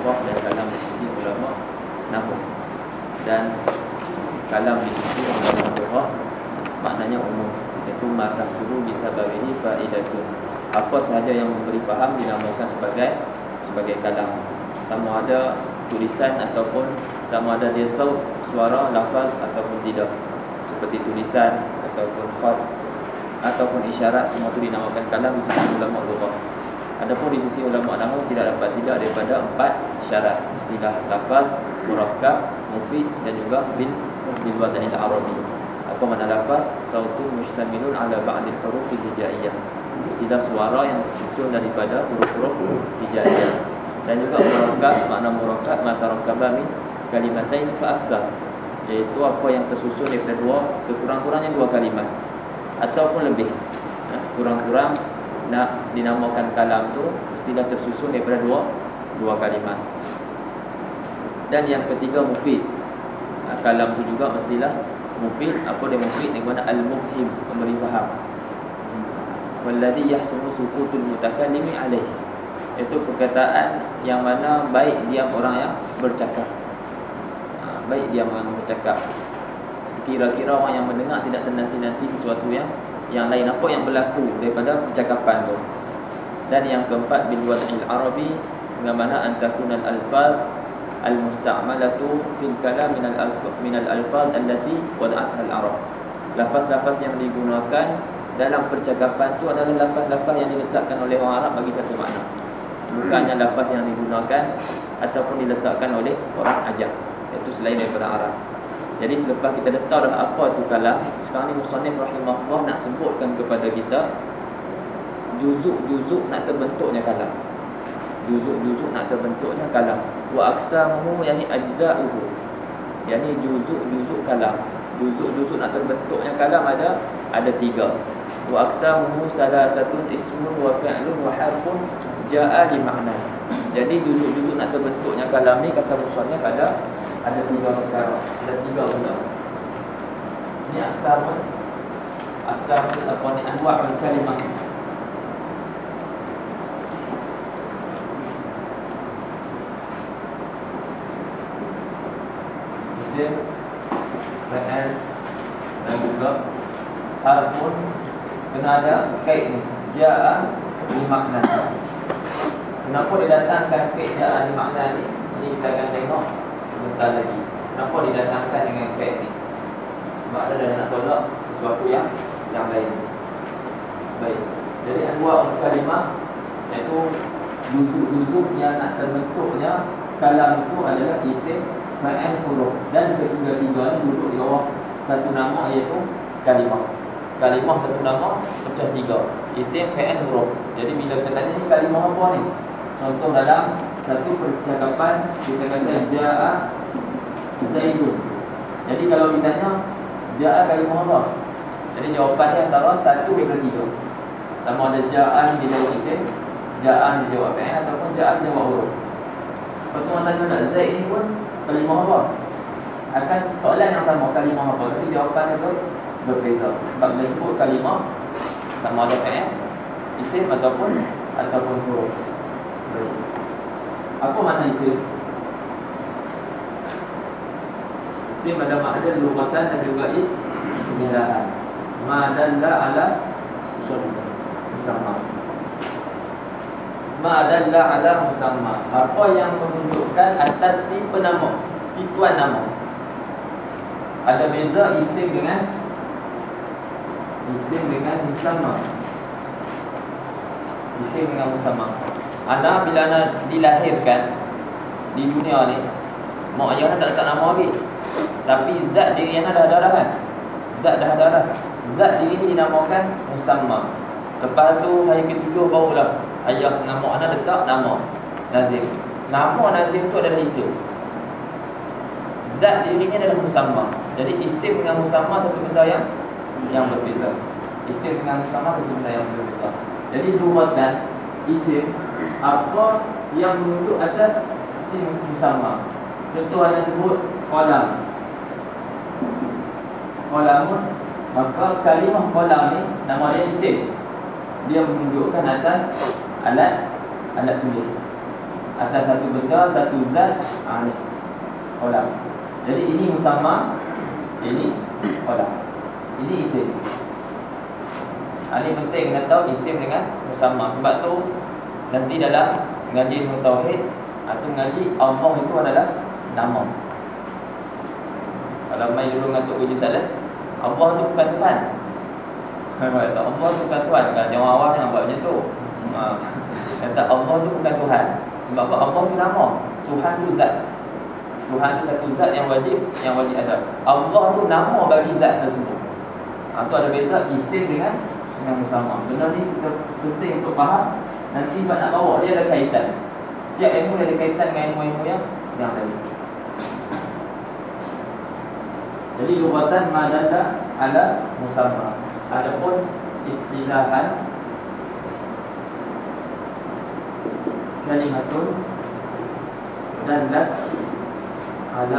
lughah dan kalam di sisi ulama nahwu. Dan kalam di sisi ulama lughah maknanya umum, iaitu maka suruh bisa babihi faidatun. Apa sahaja yang memberi faham dinamakan sebagai kalam, sama ada tulisan ataupun sama ada dia saut, suara, lafaz ataupun tidak, seperti tulisan ataupun khat ataupun isyarat, semua itu dinamakan kalam di sisi ulama lughah. Adapun di sisi ulama nahwu tidak dapat tidak daripada 4 syarat, istilah lafaz, murakkab, mufid dan juga bil wadanil arabi. Apa makna lafaz? Sautun mustamilun ala ba'dil huruf hijaiyah, istilah suara yang tersusun daripada huruf-huruf hijaiyah. Dan juga murakkab, makna murakkab ma tarakkaba min kalimatain fa aksar, iaitu apa yang tersusun daripada sekurang-kurangnya 2 kalimat ataupun lebih. Sekurang-kurang nak dinamakan kalam tu mestilah tersusun daripada 2 kalimat. Dan yang ketiga mufid. Kalam tu juga mestilah mufid. Apa dia mufid? Yang mana al-mufhim, memberi faham. Walladhi yahsunu sukutul mutakallimi alaih, itu perkataan yang mana baik diam orang yang bercakap. Baik diam orang yang bercakap. Sekira-kira orang yang mendengar tidak ternanti-nanti sesuatu yang lain, apa yang berlaku daripada percakapan tu. Dan yang keempat bil wad'il arabi, dengan mana antakunal alfaz al-musta'malatu fil kalam min al-alfaz allati wada'atha al-arab. Lafaz-lafaz yang digunakan dalam percakapan tu adalah lafaz-lafaz yang diletakkan oleh orang Arab bagi satu makna, bukannya lafaz yang digunakan ataupun diletakkan oleh orang ajam, iaitu selain daripada Arab. Jadi selepas kita dah tahu dah apa tu kalam, sekarang ni musannif rahimahullah nak sebutkan kepada kita juzuk-juzuk nak terbentuknya kalam. Juzuk-juzuk nak terbentuknya kalam. Wa aqsamuhu yani ajza'uhu, yani juzuk-juzuk kalam. Juzuk-juzuk nak terbentuknya kalam ada 3. Wa aqsamuhu salasatun ismun wa fi'lun wa harfun ja'a li ma'na. Jadi juzuk-juzuk nak terbentuknya kalam ni kata musannif ada 3 perkara, ada 3 benda. Ini aqsamun apa ni, anwa'ul kalimah. Isim, fa'al dan juga harfun, kena ada kait ni, ja'a li makna. Kenapa didatangkan kait ja'a li makna ni? Ini kita akan tengok sebentar lagi. Kenapa didatangkan dengan kait ni? Sebab ada dah nak tolak sesuatu yang lain. Baik. Jadi anwa'ul kalimah, iaitu juzuk-juzuk yang nak terbentuknya kalam itu adalah isim, fa'il, huruf. Dan ketiga-tiga ni duduk di bawah satu nama, iaitu kalimah. Kalimah satu nama pecah 3, isim, fa'il, huruf. Jadi bila kita tanya ni kalimah apa ni? Contoh dalam satu percakapan kita kata ja'a Zaidun. Jadi kalau ditanya ja'a kalimah apa? Jadi jawapannya antara 1 daripada 3. Sama ada ja'a dijawab isim, ja'a dijawab fa'il ataupun ja'a dijawab huruf. Lepas tu orang tanya nak Zaid ni pun kalimah apa? Akan soalan yang sama, kalimah apa? Tapi jawapannya tu berbeza. Sebab bila sebut kalimah sama ada fa'il, isim ataupun huruf. Apa makna isim? Isim ada makna lughatan dan juga istilahan. Ma dalla ala musamma. Ma dalla ala musamma, apa yang menunjukkan atas si penama, si tuan nama. Ada beza isim dengan musamma. Isim dengan musamma. Anak bila anak dilahirkan di dunia ni, mak ayah tak letak nama lagi, tapi zat diri anak dah ada dah kan. Zat dah ada dah. Zat diri ni dinamakan musamma. Lepas tu hari ke-7 barulah ayah nama anak letak nama Nazim. Nama Nazim tu adalah isim. Zat dirinya adalah musamma. Jadi isim dengan musamma satu benda yang berbeza. Isim dengan musamma satu benda yang berbeza. Jadi lughatan isim apa yang menunjuk atas si musamma. Contoh ada sebut qalam. Qalamun, maka kalimah qalam ni nama dia isim. Dia menunjukkan atas alat tulis. atas satu benda, satu zat. Ni qalam. Jadi ini musamma, ini qalam. Ini isim. Ini penting kena tahu isim dengan musamma. Sebab tu nanti dalam mengaji ilmu tauhid atau mengaji Allah itu adalah nama. Kalau main dulu dengan Tok Uji Salah, Allah tu bukan Tuhan. Allah tu bukan Tuhan. Kalau jangan awam yang buat macam tu. Kata Allah tu bukan Tuhan. Sebab apa? Allah tu nama. Tuhan tu zat. Tuhan tu satu zat yang wajib ada. Allah tu nama bagi zat tersebut. Tu ada beza isim dengan musamma. Benda ni kita penting untuk faham. Nanti sebab nak bawa dia ada kaitan. Setiap ilmu dia ada kaitan dengan ilmu-ilmu yang lain. Jadi lughatan ma dalla ala musamma. Adapun istilahan kalimatun dallat ala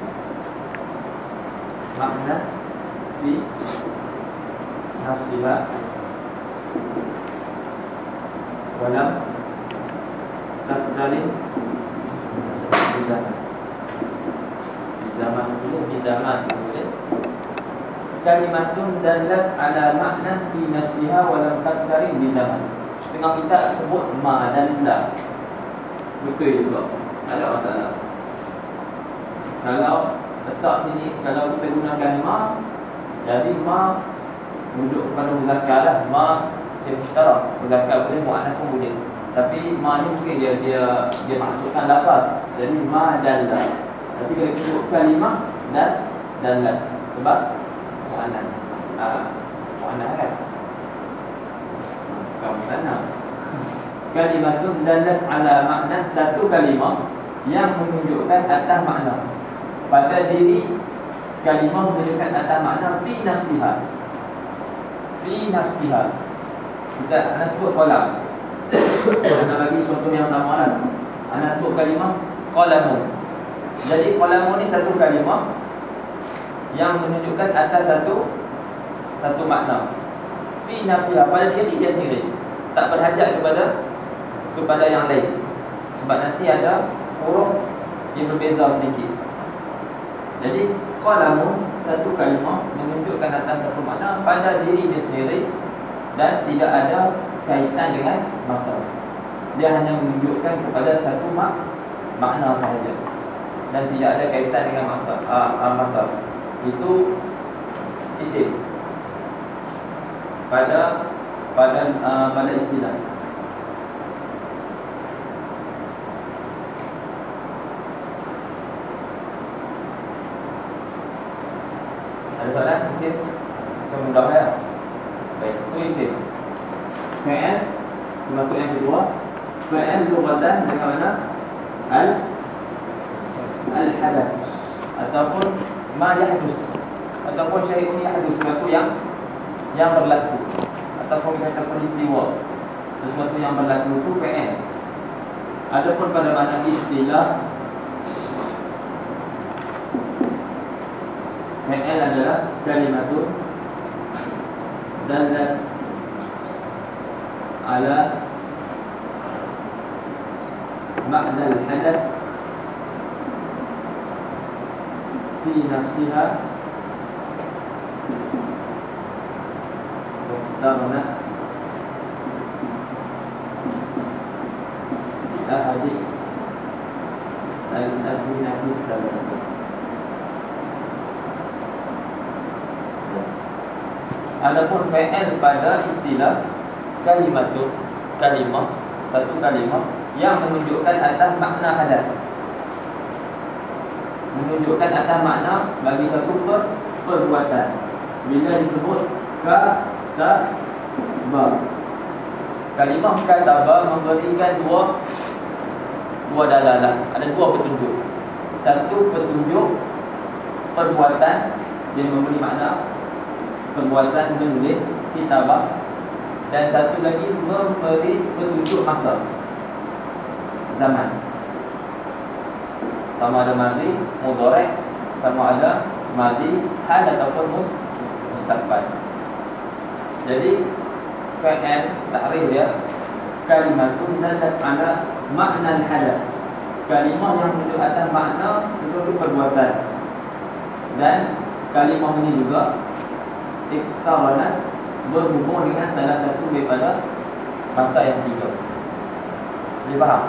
makna fi nafsiha walam taqdarin di zaman boleh. Kalimatun dallat ala makna fi nafsiha walam taqdarin di zaman. Setengah kita sebut ma dan la. Betul juga. Tak ada masalah. Kalau letak sini, kalau kita gunakan ma, jadi ma menunjuk kepada muzakkar lah. Ma isim mushtarak. Muzakkar boleh, muannas pun boleh. Tapi ma ni mungkin dia masukkan lafaz. Jadi ma dan la. Tapi kalau kita sebut kalimah dan la. Sebab muannas. Muannas kan? Kamu sana. Kalimatun dallat ala makna, satu kalimah yang menunjukkan atas makna. Pada diri kalimah menunjukkan atas makna fi nafsiha. Fi nafsiha. Kita ana sebut qalam. Ana bagi contoh yang sama lah. Ana sebut kalimah qalamun. Jadi qalamun ni satu kalimah yang menunjukkan atas satu makna. Fi nafsiha, pada diri dia sendiri. Tak berhajat kepada yang lain. Sebab nanti ada huruf yang berbeza sedikit. Jadi qalamun satu kalimah menunjukkan atas satu makna pada diri dia sendiri dan tidak ada kaitan dengan masa. Dia hanya menunjukkan kepada satu makna sahaja dan tidak ada kaitan dengan masa. Itu isim pada istilah. Ada soalan? Isim semudah ya. Baik, itu isim. Fi'il termasuk yang kedua. Fi'il lughatan dengan mana? Al-hadas ataupun ma yahdus ataupun syai'un yahdus, sesuatu yang berlaku ataupun kita peristiwa, sesuatu yang berlaku itu fi'il. Adapun pada makna istilah, fi'il adalah kalimatun dallat ala makna al-hadas fi nafsiha muqtarna ahadi al-azminati salasa. Adapun fi'il pada istilah kalimah, satu kalimah yang menunjukkan atas makna hadas. Menunjukkan atas makna bagi satu perbuatan. Bila disebut kataba, kalimah kataba memberikan dua dalalah. Ada dua petunjuk. Satu petunjuk perbuatan, dia memberi makna perbuatan menulis kitabah, dan satu lagi memberi petunjuk masa, zaman. Sama ada madhi, mudhari', sama ada madhi, hal ataupun mustaqbal. Jadi fi'il ta'rif dia kalimatun dallat ala makna hadas, kalimah yang menunjuk atas makna sesuatu perbuatan. Dan kalimah ini juga iqtaranat, berhubung dengan salah satu daripada masa yang tiga. Boleh faham?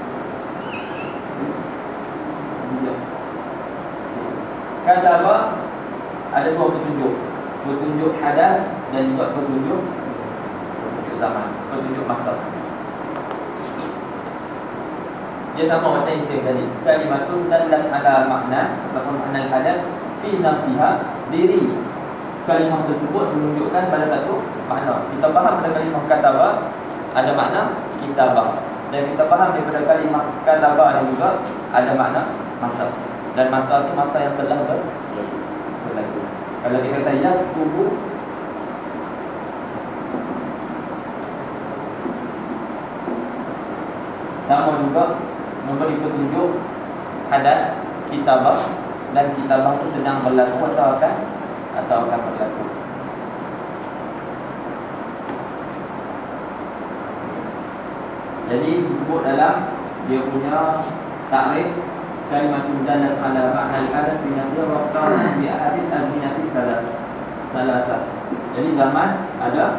Kata apa? Ada dua petunjuk, petunjuk hadas dan juga petunjuk zaman, petunjuk masa. Dia sama macam isim tadi. Kalimatun dallat ala makna ataupun makna hadas fi nafsiha, diri kalimah tersebut menunjukkan pada satu makna. Kita faham pada kalimah katabah ada makna kitabah, dan kita faham daripada kalimah katabah yang juga ada makna masa. Dan masa itu masa yang telah berlaku. Kalau kita kata yaktubu, sama juga memberi petunjuk hadas kitabah, dan kitabah itu sedang berlaku atau akan berlaku. Jadi disebut dalam dia punya takrif kalimatun dalat ala ma'na al-hadas bi nafsihi wa qala bi ahadil azminati salasa. Jadi zaman ada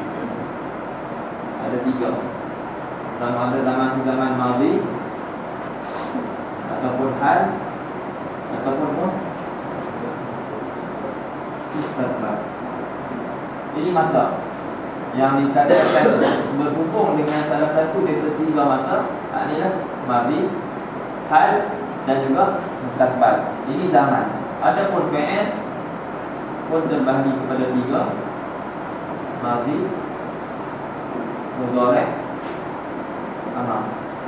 tiga. Sama ada zaman madhi ataupun hal ataupun mustaqbal. Ini masa yang dikatakan berhubung dengan salah satu daripada tiga masa, adalah madhi, hal dan juga mustaqbal. Ini zaman. Adapun fi'il pun terbahagi kepada tiga: madhi, mudhari', amar.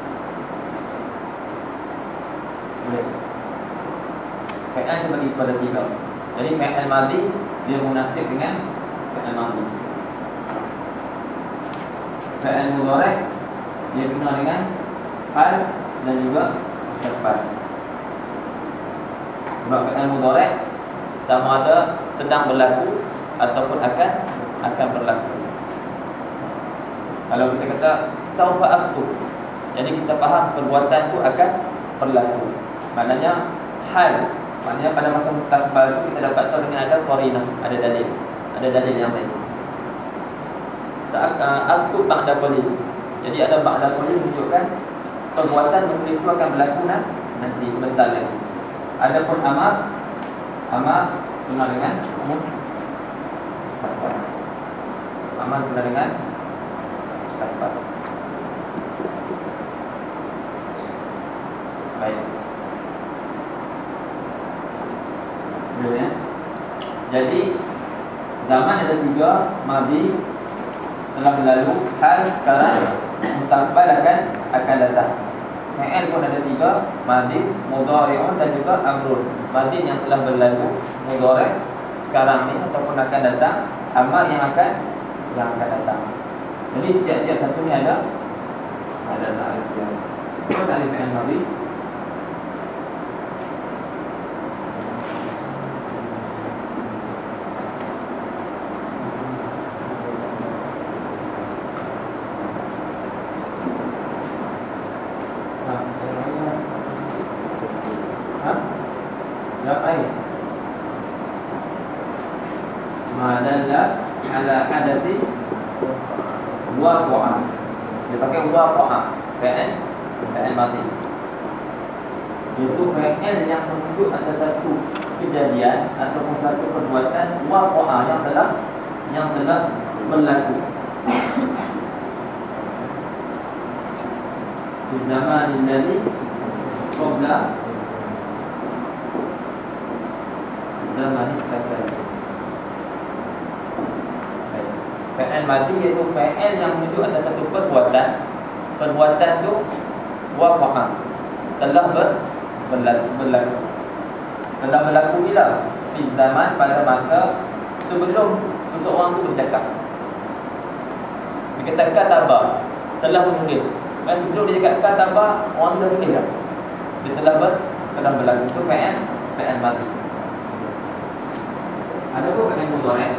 Boleh. Fi'il terbahagi kepada tiga. Jadi fi'il madhi dia munasib dengan fi'il madhi. Fi'il mudhari' dia kena dengan hal dan juga mustaqbal. Sebab fi'il mudhari' sama ada sedang berlaku ataupun akan berlaku. Kalau kita kata saufa aktub, jadi kita faham perbuatan itu akan berlaku. Maknanya hal, maknanya pada masa mustaqbal itu kita dapat tahu dengan ada qarinah, ada dalil yang lain. Saat aktub ba'da qalil, jadi ada ba'da qalil menunjukkan perbuatan menulis itu akan berlaku nanti sebentar lagi. Adapun amar kena dengan mustaqbal. Amar kena dengan mustaqbal. Baik. Ya. Jadi zaman ada tiga: madhi telah berlalu, hal sekarang, mustaqbal akan datang. Fi'il pun ada tiga: madhi, mudhari'un dan juga amrun. Madhi yang telah berlalu, mudhari' sekarang ni ataupun akan datang, amar yang akan datang. Jadi setiap satu ni ada ta'rif dia. Apa ta'rif fi'il madhi? Madalla ala hadasi waqa'a. Dia pakai waqa'a, fi'il madhi. Itu fi'il yang menunjuk atas satu kejadian ataupun satu perbuatan waqa'a yang telah berlaku. Di zaman ini qabla zaman kita. Fi'il madhi iaitu fi'il yang menunjuk atas satu perbuatan. Perbuatan itu waqa'a, telah berlaku. Telah berlaku bila? Di zaman, pada masa sebelum seseorang itu bercakap. Dia kata katabah, telah menulis. Dan sebelum dia cakap katabah, orang tu dah tulis dah. Dia telah berlaku. Itu fi'il madhi. Ada pun fi'il mudhari'.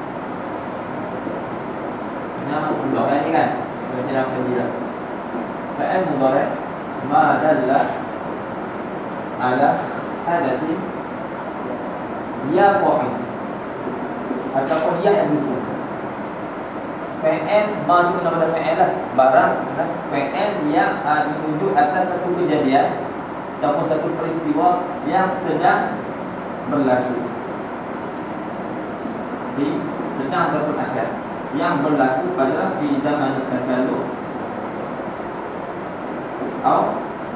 Nama mudhari' ni kan, macam nama dia. Fa'il mudhari' ma dalla ala hadasi ya qa'id ataupun ya yang musuh. Fa'il ma itu nama fa'il lah, barang fa'il yang ditunjuk atas satu kejadian ataupun satu peristiwa yang sedang berlaku. Di sedang ataupun akan yang berlaku pada di zaman terlalu atau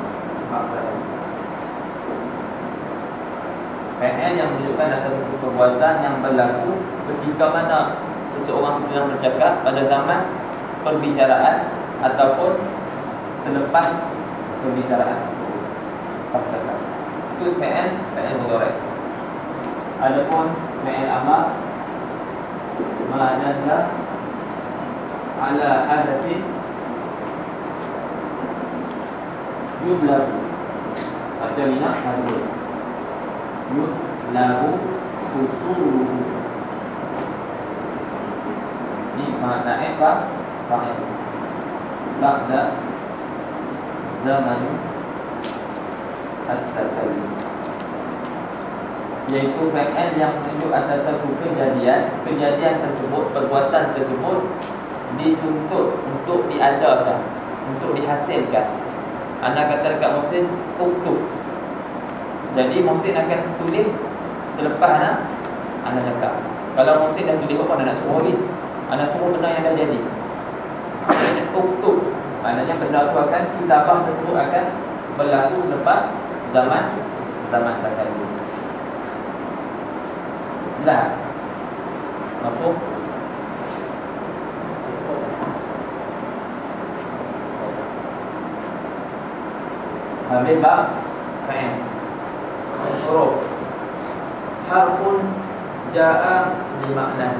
PN yang menunjukkan atas satu perbuatan yang berlaku ketika mana seseorang sedang bercakap pada zaman perbicaraan ataupun selepas perbicaraan tersebut. Itu PN mudhari'. Adapun PN amar ma'adalla ala hadasin yublagu atau lina hadul yublagu usuluhu. Ini maknanya apa? Fa'il ba'da zaman at-takallum, yaitu fa'il yang menunjuk atas satu kejadian tersebut, perbuatan tersebut dituntut untuk diadakan, untuk dihasilkan. Anda kata dekat Muhsin uktub. Jadi Muhsin akan tulis selepas anda cakap. Kalau Muhsin dah tulis apa anda nak suruh lagi? Anda suruh benda yang dah jadi. Jadi uktub, maknanya benda itu akan, kitabah tersebut akan berlaku selepas zaman takallum. Dah. Apa? Habis bab fa'il. Huruf. Harfun ja'a li makna.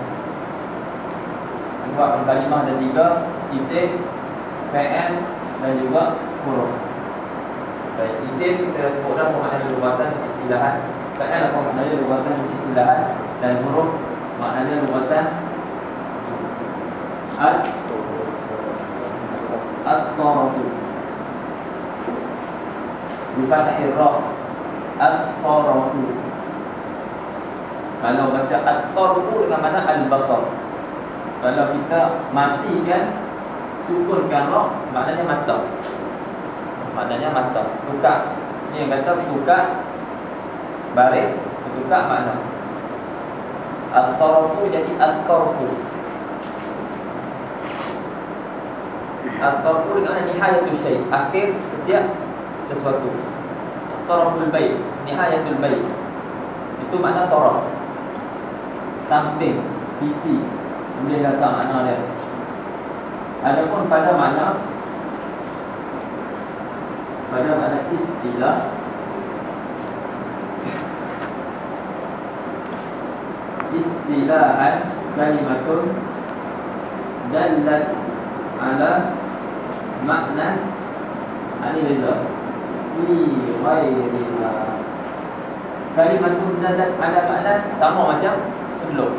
Dua kalimah dan tiga isim, fa'il dan juga huruf. Baik, isim kita sebutkan maknanya lugatan istilahan, fa'il apa maknanya lugatan istilahan, dan huruf maknanya lugatan at-tarafu. Di fathil ra at-tarafu. Kalau baca at-tarafu dengan makna al-basar. Kalau kita matikan sukunkan ra, maknanya mata. Maknanya mata. Tukar. Ini yang kata tukar baris, tukar makna. At-tarafu jadi at-tarfu. At-tarfu dengan nihayatul syai', akhir setiap sesuatu. Taraful bait, nihayatul bait. Itu makna taraf. Samping, sisi. Boleh kata makna dia. Adapun pada makna istilah, istilahan kalimatun dallat ala makna al-liza fi ghairiha. Kalimatun dallat ala makna sama macam sebelum.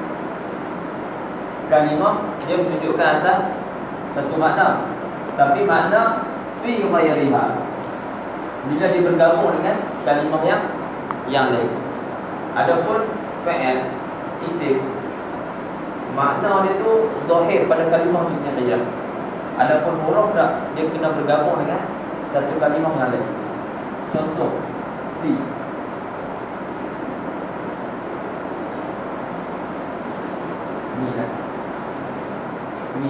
Kalimah dia menunjukkan atas satu makna, tapi makna fi ghairiha bila dia bergabung dengan kalimah yang lain. Adapun fa'il, isim, makna dia tu zahir pada kalimah tu sendiri. Adapun huruf tak, dia kena bergabung dengan satu kalimah yang lain. Contoh fi. Ni lah. Ni.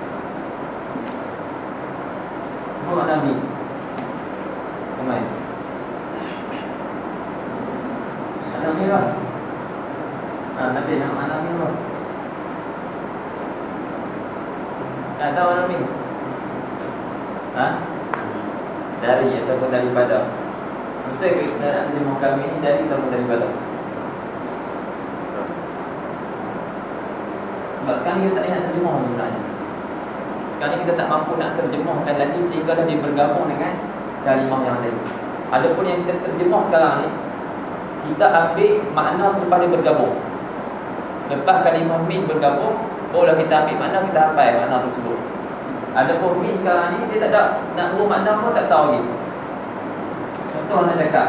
Apa makna ni? Ramai. Makna ni lah. Nanti nama makna ni lah. Tak tahu makna ni? Dari ataupun daripada. Betul ke kita nak terima kami ni dari ataupun daripada? Sebab sekarang kita tak nak terjemah sebenarnya. Sekarang kita tak mampu nak terjemahkan lagi sehingga dah dia bergabung dengan kalimah yang lain. Adapun yang kita terjemah sekarang ni, kita ambil makna selepas dia bergabung. Lepas kalimah min bergabung, barulah kita ambil makna, kita hafal makna tersebut. Ada pun min sekarang ni dia tak ada nak urut makna pun tak tahu dia. Contoh nak cakap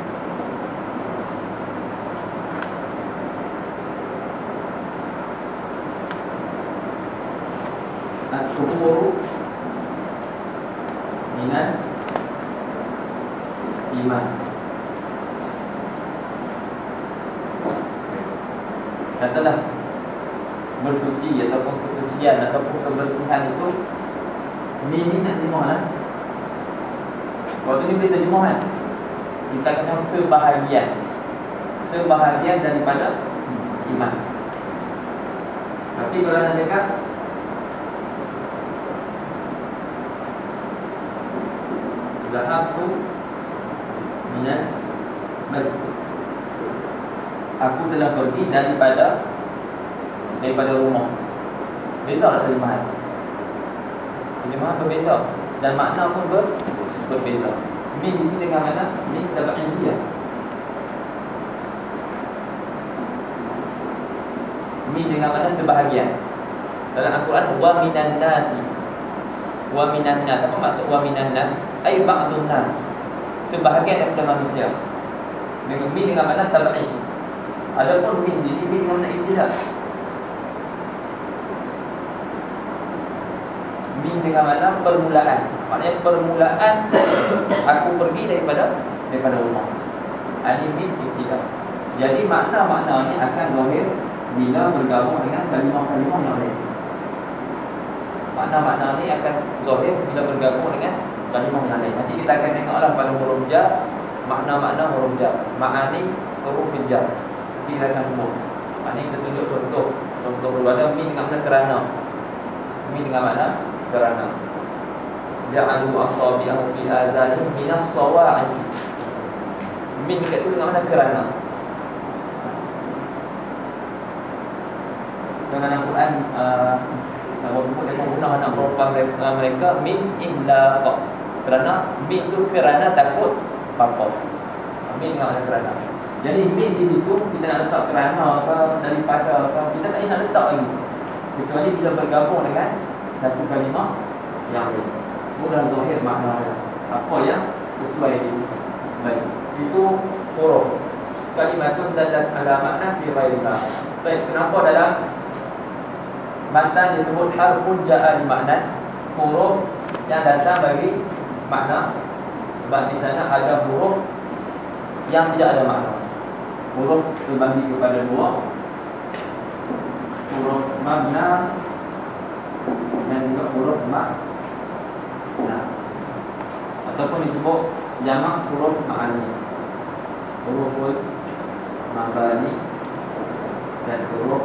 Al-Kufuru minal iman. Katalah bersuci ataupun kesucian ataupun kebersihan itu ni nak terjemah lah. Waktu ni boleh terjemah kan. Kita kena sebahagian daripada iman. Tapi kalau nak cakap Zahabtu minal masjid, aku telah pergi daripada rumah. Beza tak terjemahan? Terjemahan berbeza dan makna pun berbeza. Min di sini dengan mana? Min tab'in dia. Min dengan mana? Sebahagian. Dalam Al-Quran wa minan nasi. Wa minan nas. Apa maksud wa minan nas? Ai ba'dun nas. Sebahagian daripada manusia. Dengan min dengan mana? Tab'in. Adapun min sini min dengan mana? Ibtidah. Min dengan mana? Permulaan. Maknanya permulaan aku pergi daripada rumah. Ini min ibtidah. Jadi makna-makna ni akan zahir bila bergabung dengan kalimah-kalimah yang lain. Makna-makna ni akan zahir bila bergabung dengan kalimah yang lain. Nanti kita akan tengoklah pada huruf jar, makna-makna huruf jar, ma'ani huruf jar. Kita akan sebut. Ini kita tunjuk contoh dulu. Ada min dengan mana? Kerana. Min dengan mana? Kerana. Ja'alu asabi'ahu fi azanihim minas sawa'i. Min dekat situ dengan mana? Kerana. Dengan Al-Quran saya sebut dia guna anak perempuan mereka min illa fa. Kerana min tu kerana takut apa. Min dengan mana? Kerana. Jadi min di situ kita nak letak kerana ke, daripada ke, kita tak nak letak lagi. Kecuali bila bergabung dengan satu kalimah yang lain. Bukan zahir makna apa yang sesuai di situ. Baik. Itu huruf. Kalimatun dalat ala makna fi ghairiha. Baik, kenapa dalam matan disebut harfun ja'a li makna? Huruf yang datang bagi makna. Sebab di sana ada huruf yang tidak ada makna. Huruf terbagi kepada dua, huruf mabna dan juga huruf makna, ataupun disebut jamak huruf ma'ani, huruf mabani dan huruf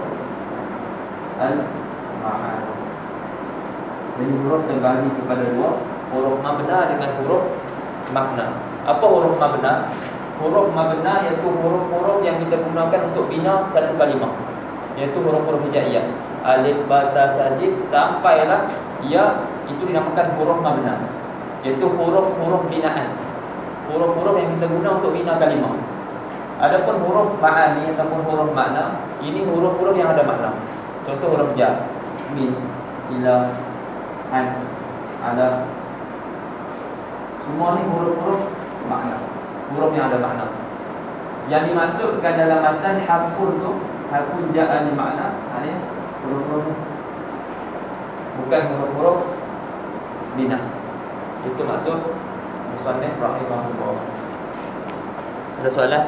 al-ma'ani. Jadi huruf terbagi kepada dua, huruf mabna dengan huruf makna. Apa huruf mabna? Huruf mabna iaitu huruf-huruf yang kita gunakan untuk bina satu kalimah, iaitu huruf-huruf hijaiyah. Alif, ba, ta, sajid sampailah ya, itu dinamakan huruf mabna, iaitu huruf-huruf binaan, huruf-huruf yang kita guna untuk bina kalimah. Adapun huruf ma'ani ataupun huruf makna, ini huruf-huruf yang ada makna. Contoh huruf jar, min, ila, an, ala. Semua ni huruf-huruf makna, huruf yang ada makna. Yang dimasukkan dalam matan harfun tu, harfun ja'a li makna, ini huruf-huruf, bukan huruf-huruf bina. Itu maksud musannif rahimahullah. Ada soalan?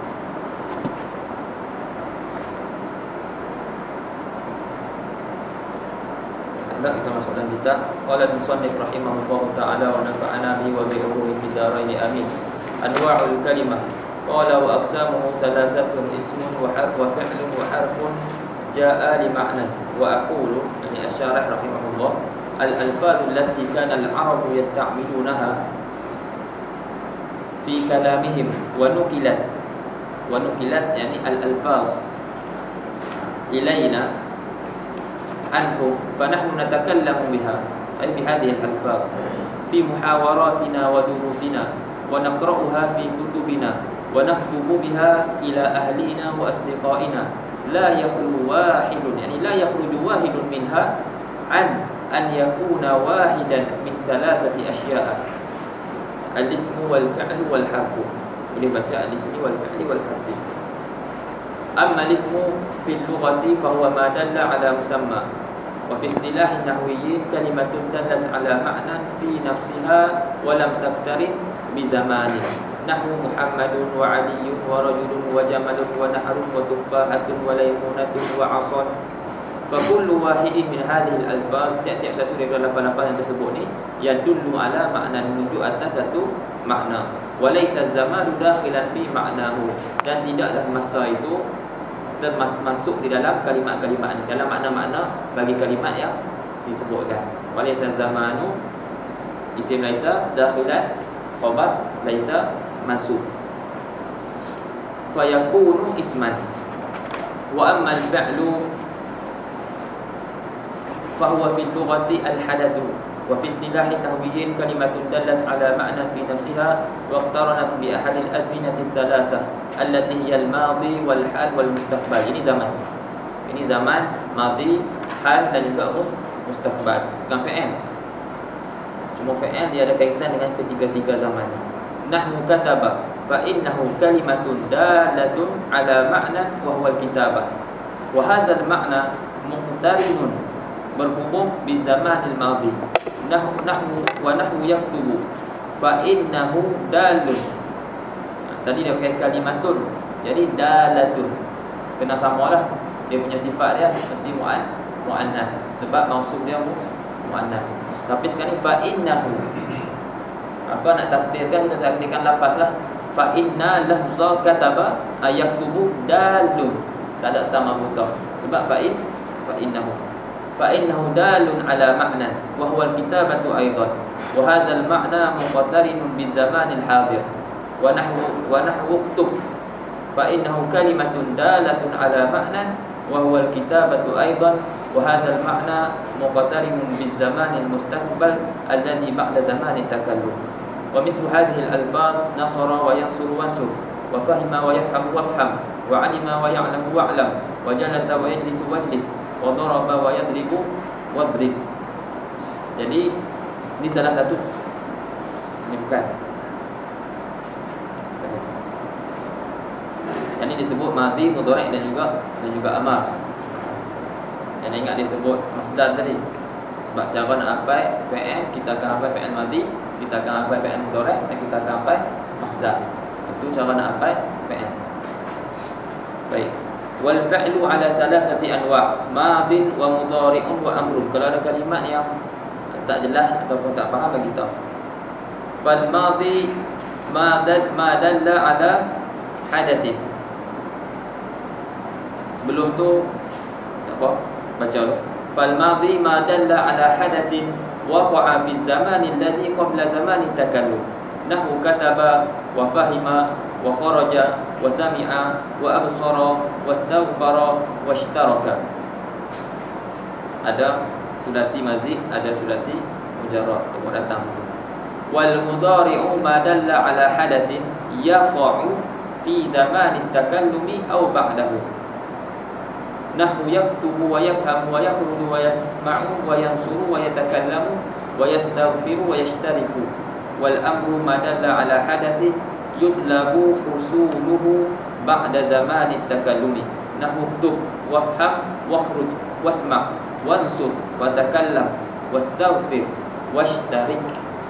Kita masuk dalam kitab. Qala al-musannif rahimahullah ta'ala wa nafa'ana bihi wa bi'ulumihi fid dharain amin. Anwa'ul kalimah. Qala wa aqsamuhu thalathatun ismun wa harf wa fi'lun wa harfun ja'a li ma'na. Wa aqulu, yani asy-syarih rahimahullah, al-alfadhu allati kana al-'arabu yasta'milunaha fi kalamihim wa nuqilat yani al-alfadh ilayna anhu fa nahnu natakallamu biha ay bi hadhihi al-alfaz fi muhawaratina wa durusina wa naqra'uha fi kutubina wa naktubu biha ila ahlina wa asdiqaina la yakhlu wahidun yani la yakhruju wahidun minha an an yakuna wahidan min thalathati asya'a, al-ismu wal fi'lu wal harfu. Boleh baca al-ismi wal fi'li wal harfi. Amma al-ismu fil lughati fa huwa ma dalla ala musamma, wa fi istilah an-nahwiyyin kalimatun dallat ala ma'nan fi nafsiha wa lam taqtarin bi zamanin. Nahwu Muhammadun wa Aliyyun wa rajulun wa jamalun wa nahrun wa tuffahatun wa laymunatun wa 'asan. Fa kullu wahidin min hadhihi al-alfaz, tiap-tiap satu daripada lafaz-lafaz yang tersebut ni yadullu ala ma'nan, menunjuk atas satu makna. Wa laysa az-zamanu dakhilan fi ma'nahu, dan tidaklah masa itu masuk di dalam kalimat-kalimat ini, dalam makna-makna bagi kalimat yang disebutkan. Wa laysa az-zamanu isim laysa, dakhilan khabar laysa, masuk. Fa yakunu isman. Wa amma al-fi'lu fahuwa fil lughati al-hadatsu, wa fi istilah an-nahwiyyin kalimatun dallat ala ma'na fi nafsiha wa iqtaranat bi ahad al-azminati ats-tsalatsah allati hiya al-madi wal hal wal mustaqbal. Ini zaman. Ini zaman madi, hal dan juga mustaqbal. Bukan fi'il. Cuma fi'il dia ada kaitan dengan ketiga-tiga zaman ini. Nahnu kataba fa innahu kalimatun dalatun ala ma'na wa huwa al-kitabah. Wa hadha al-ma'na muqtarinun, berhubung bi zamanil madhi. Nahnu wa nahnu yaktubu fa innahu dalun. Tadi dia pakai kalimatun, jadi dalatun kena samalah, dia punya sifat dia mesti muannas sebab mausuf dia muannas. Tapi sekarang fa innahu, apa nak takdirkan, kita takdirkan lafazlah. Fa inna lafza kataba ayaktubu dalun, tak ada tamam buka sebab fa innahu dalun ala ma'na wa huwa al-kitabatu aidan, wa hadha al-ma'na muqtarinun bi zamanil hadir. Wa nahwu uktub fa innahu kalimatun dalatun ala ma'na wa huwa al-kitabatu aidan, wa hadha al-ma'na muqtarinun bi zamanil mustaqbal alladhi ba'da zamanit takallum. Wa mislu hadhihi al-alfaz nasara wa yansuru wansur, wa fahima wa yafhamu wafham, wa 'alima wa ya'lamu wa'lam, wa jalasa wa yajlisu wajlis, wa daraba wa yadribu wadrib. Jadi ini salah satu, ini bukan. Yang ini disebut madhi, mudhari' dan juga amar. Yang ingat disebut masdar tadi. Sebab cara nak hafal fi'il, kita akan hafal fi'il madhi, kita akan hafal fi'il mudhari' dan kita akan hafal masdar. Itu cara nak hafal fi'il. Baik. Wal fi'lu ala thalathati anwa', madin wa mudhari'un wa amrun. Kalau ada kalimat yang tak jelas ataupun tak faham, bagi tahu. Fal madhi ma dalla ala hadasin. Sebelum tu apa? Baca dulu. Fal madhi ma dalla ala hadasin waqa'a fi zamani alladhi qabla zamani takallum. Nahwu kataba wa fahima wa kharaja wa sami'a wa absara wa astaghfara wa ishtaraka. Ada sulasi mazid, ada sulasi mujarrad yang datang. Wal mudhari'u ma dalla ala hadasin yaqa'u fi zamani takallumi aw ba'dahu. Nahwu yaktubu wa yafhamu wa yakhruju wa yasma'u wa yansuru wa yatakallamu wa yastaghfiru wa yashtariku. Wal amru ma dalla ala hadatsin yutlabu husuluhu ba'da zamani takallumi. Nahwu uktub wafham wakhruj wasma' wansur wa takallam wastaghfir washtarik.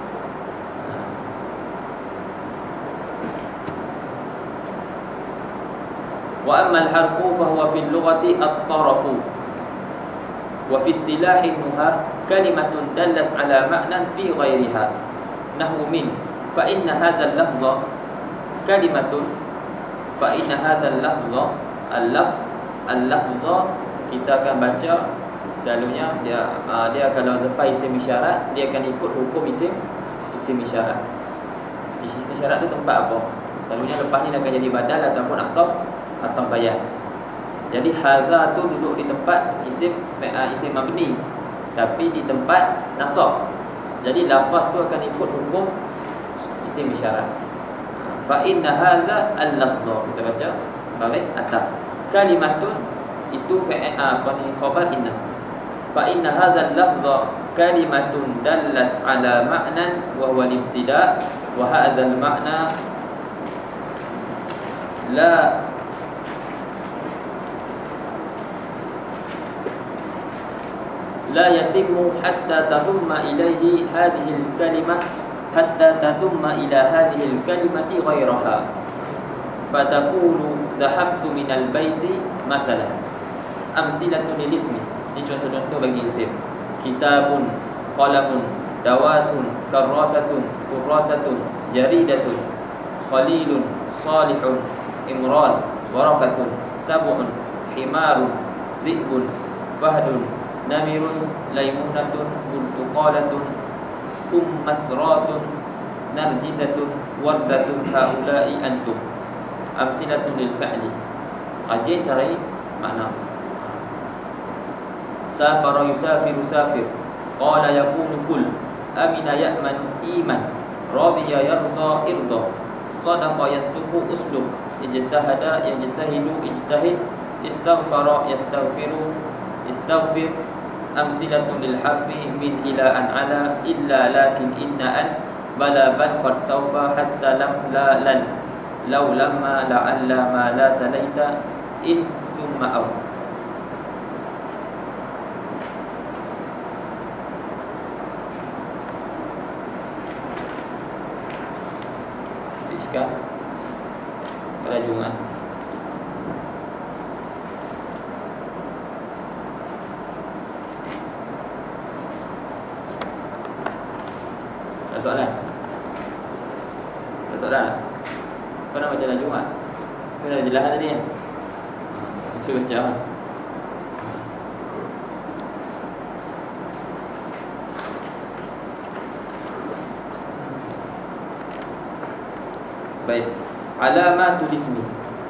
Wa amma al-harfu fa huwa fi al-lughati at-tarafu, wa fi istilahi nuha kalimatun dallat ala ma'nan fi ghairiha. Nahwu min fa inna hadha al-lafdha kalimatun, fa inna hadha al-lafdha al-lafdha kita akan baca selalunya dia kalau lepas isim isyarat dia akan ikut hukum isim isyarat. Isim isyarat tu tempat apa? Selalunya lepas ni akan jadi badal ataupun atau bayan. Jadi hadza tu duduk di tempat isim mabni, tapi di tempat nasab. Jadi lafaz tu akan ikut hukum isim isyarat. Fa inna hadza al-lafdha, kita baca baik atas. Kalimatun itu khabar inna. Fa inna hadza al-lafdha kalimatun dallat ala ma'nan wa huwa al-ibtida' wa hadha al-ma'na la yatimmu hatta tadumma ilayhi hadhihi al-kalimah hatta tadumma ila hadhihi al-kalimati ghayraha fatakunu dhahabtu minal baiti masalah. Amsilatun lil ismi, ini contoh-contoh bagi isim. Kitabun, qalamun, dawatun, karrasatun, kurrasatun, jaridatun, khalilun, salihun, imran, warakatun, sab'un, himarun, dhi'bun, fahdun, namirun, laimunatun, burtuqalatun, kummathratun, narjisatun, wardatun, haula'i antum. Amsilatun lil fa'li. Rajin cari makna. Safara yusafiru safir, qala yakunu kul, amina ya'manu iman, radiya yarda irda, sadaqa yasduqu usduq, ijtahada yajtahidu ijtahid, istaghfara yastaghfiru istaghfir. Amsilatun lil harfi min ila an ala illa lakin inna an bala bal qad sawfa hatta lam la lan law lamma la'alla ma la talaita in thumma aw. Iskah kerajungan. Ada soalan? Ada soalan? Kau nak baca Jumat? Kau dah jelas tadi kan? Cuba baca. Baik. Alamatul ismi.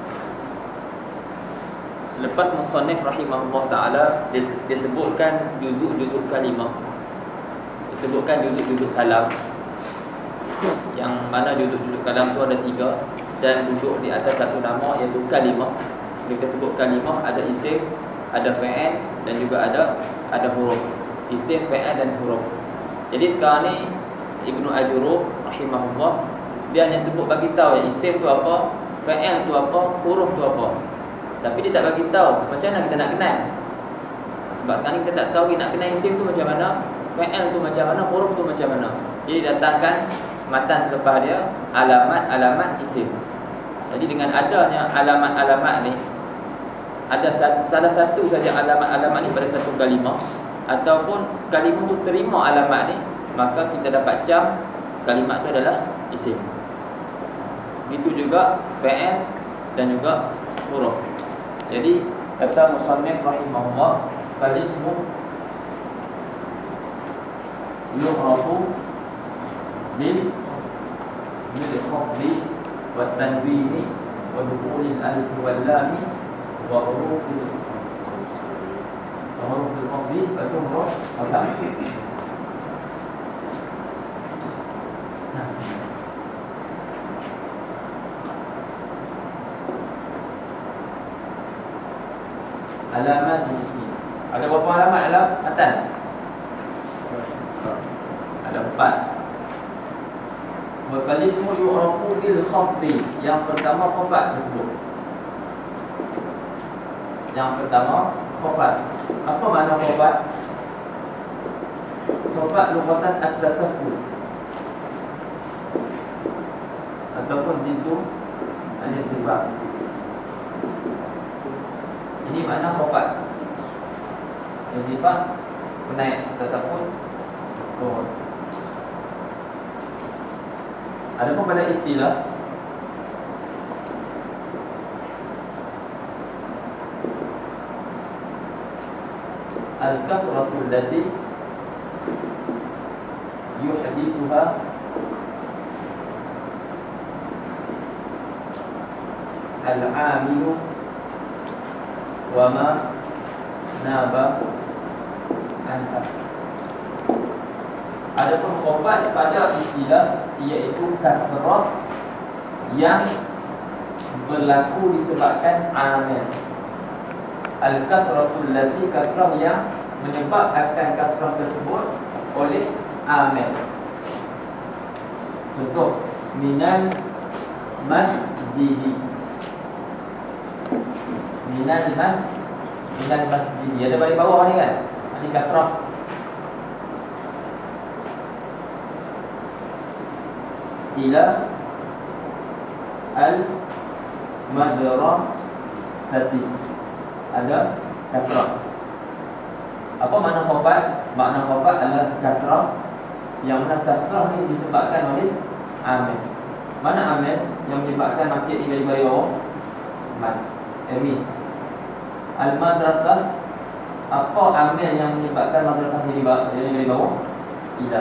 Selepas musannif rahimahullah ta'ala, dia sebutkan juzuk-juzuk kalimah, disebutkan juzuk-juzuk kalam, yang mana juzuk-juzuk kalam tu ada 3 dan duduk di atas satu nama, iaitu kalimah. Kita sebut kalimah, ada isim, ada fa'il dan juga ada huruf. Isim, fa'il dan huruf. Jadi sekarang ni Ibnu Ajurub rahimahullah, dia hanya sebut bagi tahu yang isim tu apa, fa'il tu apa, huruf tu apa. Tapi dia tak bagi tahu macam mana kita nak kenal. Sebab sekarang ni kita tak tahu kita nak kenal isim tu macam mana, fa'il tu macam mana, huruf tu macam mana. Jadi datangkan matan selepas dia alamat-alamat isim. Jadi dengan adanya alamat-alamat ni, ada salah satu saja alamat-alamat ni pada satu kalimah, ataupun kalimah tu terima alamat ni, maka kita dapat cam kalimat tu adalah isim. Begitu juga fa'il dan juga huruf. Jadi kata musannif rahimahullah, fal-ismu yu'rafu bil khafdi wa tanwini wa dukhulil alif wal lam wa hurufil khafdi wa huruf qasam. Alamat ismi. Ada berapa alamat dalam matan? Ada 4. Wa kalismu yu'rafu bil khafdi. Yang pertama khafat tersebut. Yang pertama khafat. Apa makna khafat? Khafat lughatan at-tasafful, ataupun itu al-istifham. Ini makna khafat. Istifham menaik, tasafful turun. Adapun pada istilah al-kasratul lati yuhdithuha al-amilu wa ma naba anha. Adapun khafat pada istilah iaitu kasrah yang berlaku disebabkan amil. Al-kasratul lati, kasrah yang menyebabkan kasrah tersebut oleh amil. Contoh, minal masjidi. Minal masjidi. Ada balik bawah ni kan? Ini kasrah. Ila al-madrasati. Ada kasrah. Apa makna khafat? Makna khafat adalah kasrah, yang mana kasrah ni disebabkan oleh amil. Mana amil yang menyebabkan masjid ini dari bawah? Amin. Al-madrasah. Apa amil yang menyebabkan madrasah ini dari bawah? Ila.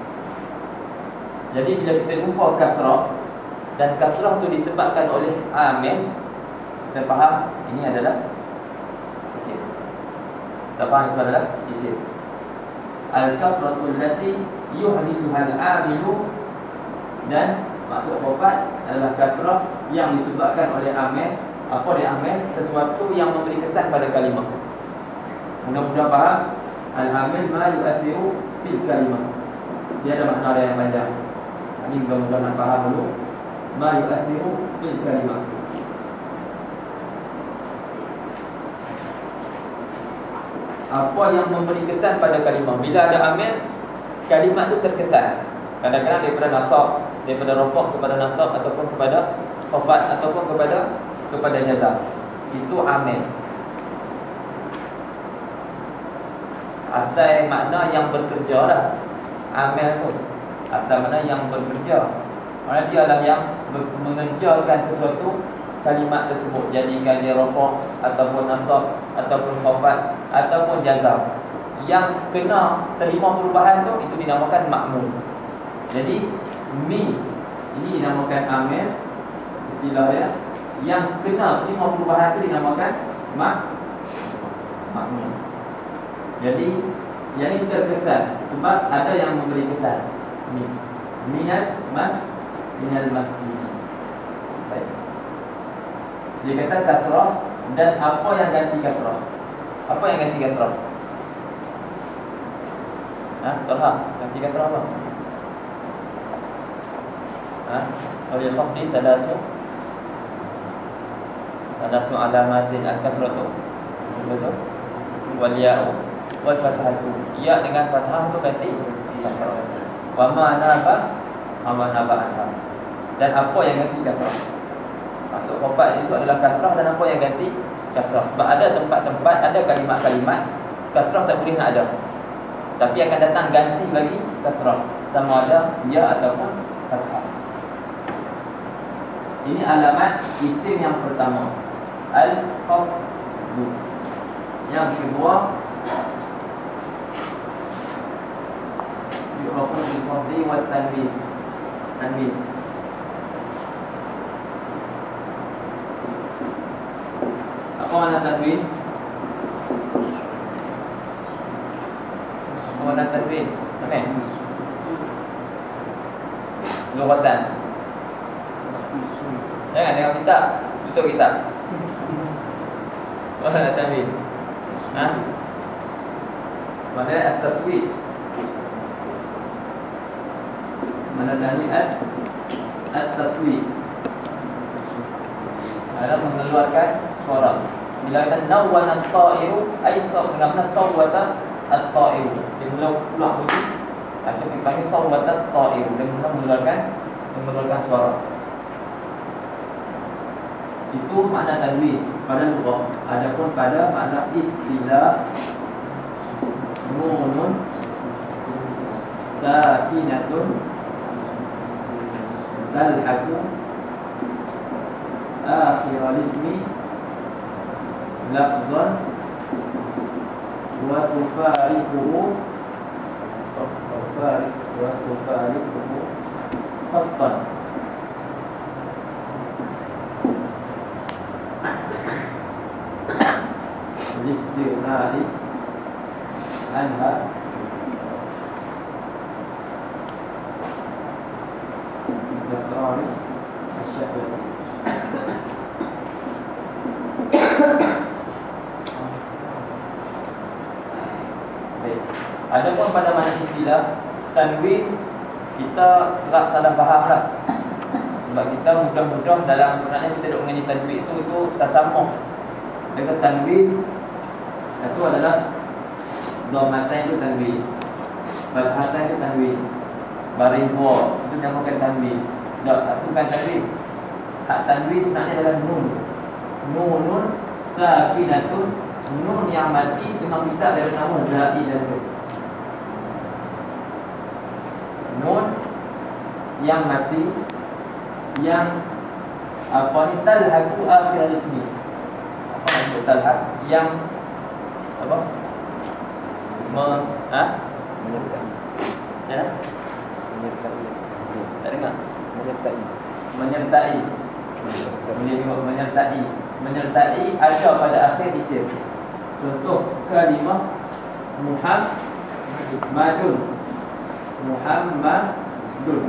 Jadi bila kita jumpa kasrah dan kasrah tu disebabkan oleh amil, kita faham ini adalah isim. Kita faham itu adalah isim. Al-kasratu allati yuhdisuha al-amilu, dan maksud khafat adalah kasrah yang disebabkan oleh amil. Apa dia amil? Sesuatu yang memberi kesan pada kalimah. Mudah-mudahan faham. Al-amil ma yu'athiru fil kalimah. Dia ada makna yang panjang. Ini mudah-mudahan faham dulu. Ma yu'athiru fil kalimah. Apa yang memberi kesan pada kalimah? Bila ada amil, kalimat itu terkesan. Kadang-kadang daripada nasab, daripada rafah kepada nasab, ataupun kepada khafat, ataupun kepada jazam. Itu amil. Asal makna yang bekerja lah. Amil pun asal makna yang bekerja. Maksudnya dia adalah yang mengerjakan sesuatu kalimat tersebut, jadikan dia rafah ataupun nasab ataupun khafat ataupun jazam. Yang kena terima perubahan tu, itu dinamakan ma'mul. Jadi min ini dinamakan amil, istilah dia. Yang kena terima perubahan tu dinamakan ma'mul. Jadi yang ini terkesan sebab ada yang memberi kesan. Minal masjid. Baik. Dia kata kasrah, dan apa yang ganti kasrah? Apa yang ganti kasrah? Tolha, ganti kasrah apa? Oleh khafdi sadasu alamatin al-kasratu, betul? Wal ya'u wal fathatu. Ya dengan fathah itu ganti kasrah. Wa ma'na ba anha. Dan apa yang ganti kasrah? Maksud khafat itu adalah kasrah, dan apa yang ganti kasrah. Sebab ada tempat-tempat, ada kalimat-kalimat kasrah tak boleh nak ada, tapi akan datang ganti bagi kasrah, sama ada ya ataupun fathah. Ini alamat isim yang pertama, al-khafdu. Yang kedua, yu'rafu bil khafdi wat tanwin. Apa makna tanwin? Apa makna tanwin? Okey. Lughatan. Jangan tengok kitab, tutup kitab. Apa makna tanwin? Mana at-taswid? Mana tanwin at-taswid? Adalah mengeluarkan suara. Bila kata nawwana at-ta'iru, ai dengan sawwata at-ta'iru. Dia mula pulang bunyi, atau dipanggil sawwata at-ta'iru. Dia mula mengeluarkan suara. Itu makna tanwin pada lughah. Adapun pada makna istilah, nunun sakinatun talhaqu akhirul ismi lafzan wa tufariquhu khattan. Listirnari anha zakrari asyafir. Adapun pada makna istilah tanwin, kita tak salah faham lah. Sebab kita mudah-mudah dalam sebenarnya kita duk mengaji tanwin itu tasamuh. Dengan tanwin itu adalah dhammatain itu tanwin, fathatain itu tanwin, baris wa itu dinamakan tanwin. Tak, itu bukan tanwin. Hak tanwin sebenarnya adalah nun. Nunun sakinatun, nun yang mati dengan kita dari nama zaidatun. Nun yang mati yang apa ni, talhaku akhir ismi. Apa maksud talhak? Yang apa? Menyertai. Saya Menyertai. tak dengar. Menyertai. Menyertai. Boleh tengok menyertai. Menyertai ada pada akhir isim. Contoh kalimah Muhammadun. Muhammadun.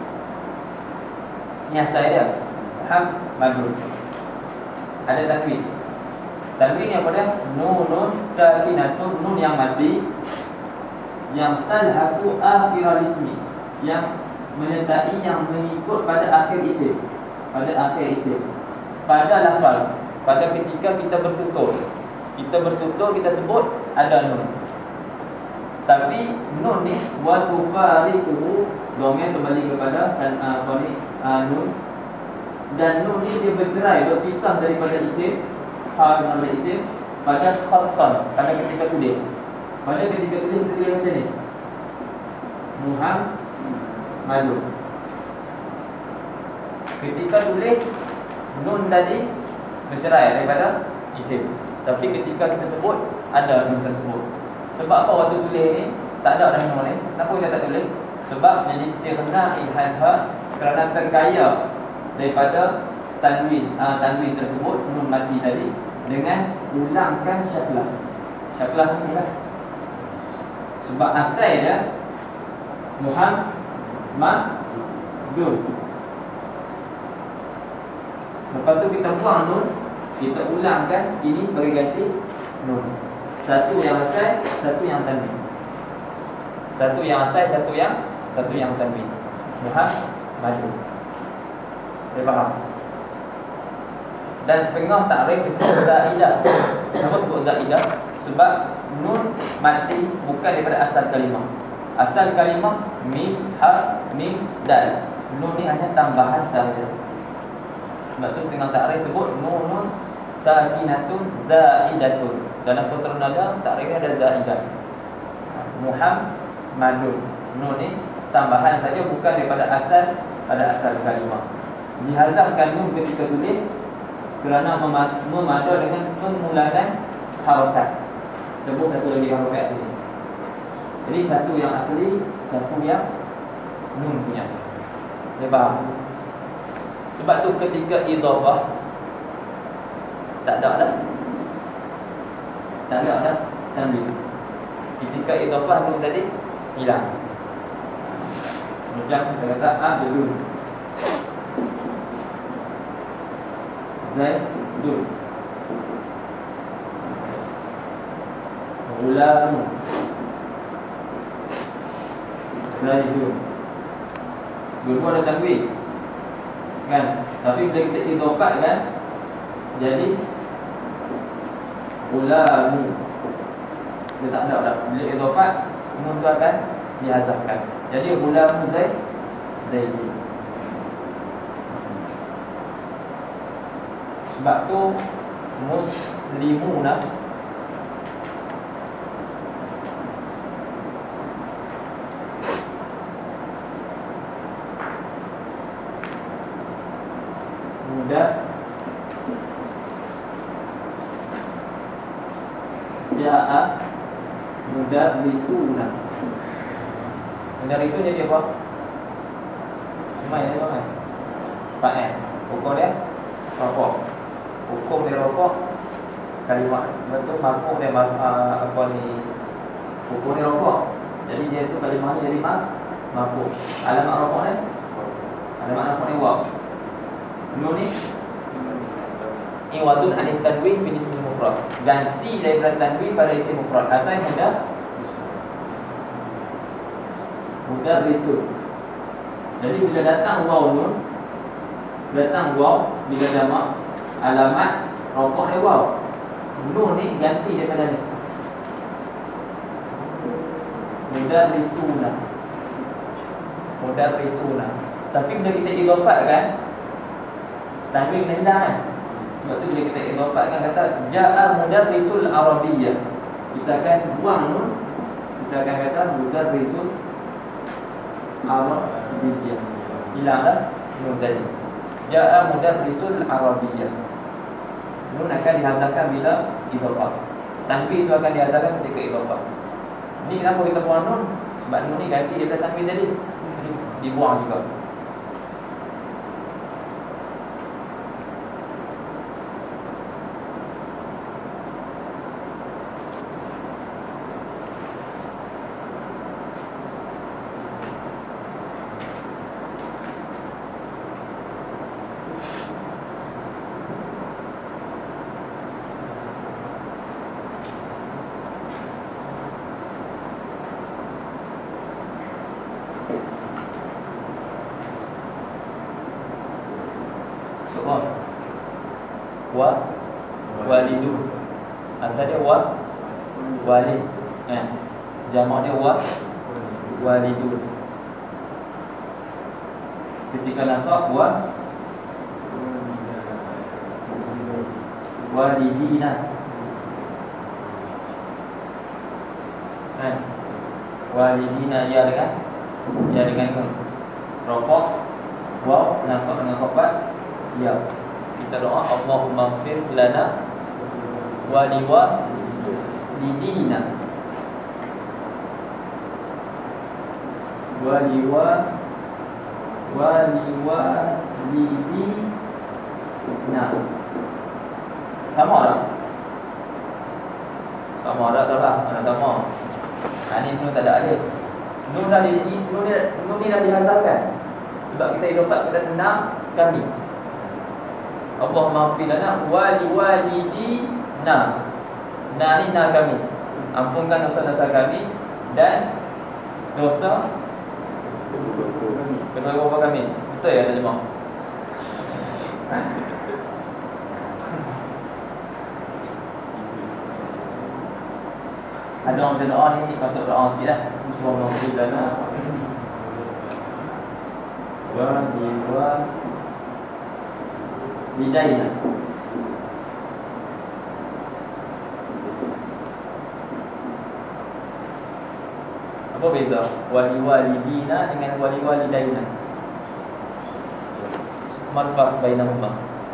Ini asal dia. Muhammadun. Ada tanwin. Tanwin yang pada nunun sakinatun, nun yang mati yang talhaku akhir ismi, yang menyertai, yang mengikut pada akhir isim. Pada akhir isim. Pada lafaz, pada ketika kita bertutur. Kita bertutur, kita sebut ada nun. Tapi nun ni wa tufariquhu, dhamir kembali kepada nun. Dan nun ni dia bercerai, berpisah daripada isim, hal daripada isim pada khattan, pada ketika tulis. Pada ketika tulis kita tulis macam ni, Muhammadun. Ketika tulis nun tadi bercerai daripada isim. Tapi ketika kita sebut ada nun tersebut. Sebab apa waktu tulis ni tak ada dah nun ni? Kenapa kita tak tulis? Sebab jadi istirna ilhadha, kerana tergaya daripada tanwin tersebut, nun mati tadi, dengan ulangkan syaklah. Syaklah ni lah. Sebab asal dia Muhammadun. Lepas tu kita buang nun, kita ulangkan ini sebagai ganti nun. Satu yang asal, satu yang tanwin. Satu yang asal, satu yang tanwin. Muhammadun. Saya faham. Dan setengah takrif disebut zaidah. Kenapa sebut zaidah? Sebab nun mati bukan daripada asal kalimah. Asal kalimah mim, ha, mim, dal. Nun ni hanya tambahan sahaja. Sebab tu setengah takrif sebut nunun sakinatun zaidatun. Dalam Putra Nada takrifnya ada zaidah. Muhammadun. Nun ni tambahan saja, bukan daripada asal, pada asal kalimah. Dihazafkan nun ketika tulis kerana memada dengan pengulangan harakat. Sebut satu lagi harakat sini. Jadi satu yang asli, satu yang nun punya. Saya faham. Sebab tu ketika idhafah tak ada dah. Tak ada dah tanwin. Ketika idhafah nun tadi hilang. Macam saya kata abdul, Zaidun, Gulamun, Zaidun. Dua-dua ada tanwin, kan? Tapi bila kita idhafat kan, jadi Gulamu. Dia tak ada dah. Bila idhafat, nun tu akan dihazafkan. Jadi Gulamu Zaidun. Sebab tu muslimuna muda ja'a mudarrisuna. Mudarrisun jadi apa? Mai dia apa? Fa'il. Hukum dia apa? Hukum dia rokok kalimat betul makmum dia apa ni, hukum dia rokok. Jadi dia tu kalimatnya jadi makmum. Alamat rokok ni, alamat rokok ni waw. Nun ni iwadun anit tanwin fi ismil mufrad. Ganti daripada tanwin pada isim mufrad. Asalnya sudah mudarrisun. Jadi bila datang waw nun, datang waw bila jamak, alamat rafa'ah dia waw. Nun ni ganti daripada ni. Mudarrisuna. Mudarrisuna. Tapi bila kita idhafatkan, tanwin kena hilang kan. Sebab tu bila kita idhafatkan kata ja'a mudarrisul arabiyyah, kita akan buang nun, kita akan kata mudarrisul arabiyyah. Hilang dah nun tadi. Ja'a mudarrisul arabiyyah. Nun akan dihazafkan bila idhafah. Tanwin itu akan dihazafkan ketika idhafah. Ni kenapa kita buang nun? Sebab nun ni ganti daripada tanwin tadi. Dibuang juga. Walidun. Asal dia walid. Jamak dia walidun. Ketika nasab walidina. Walidina ya dengan rafah, waw, nasab dengan khabar ya. Kita doa Allahumma ighfir lana wa liwalidina wa liwalidina. Sama tak? Sama tak lah? Sama. Ni nun tak ada alif. Nun ni dah dihazafkan. Sebab kita idhafat kepada enam kami. Allahumma ighfir lana wa liwalidina. Na ni na kami. Ampunkan dosa-dosa kami dan dosa kedua bapa kami. Betul ya terjemah? Ada orang doa ni masuk doa sikit lah. Allahumma ighfir lana wa liwalidina. Apa beza waliwalidina dengan waliwalidaina? Mal farq bainahuma?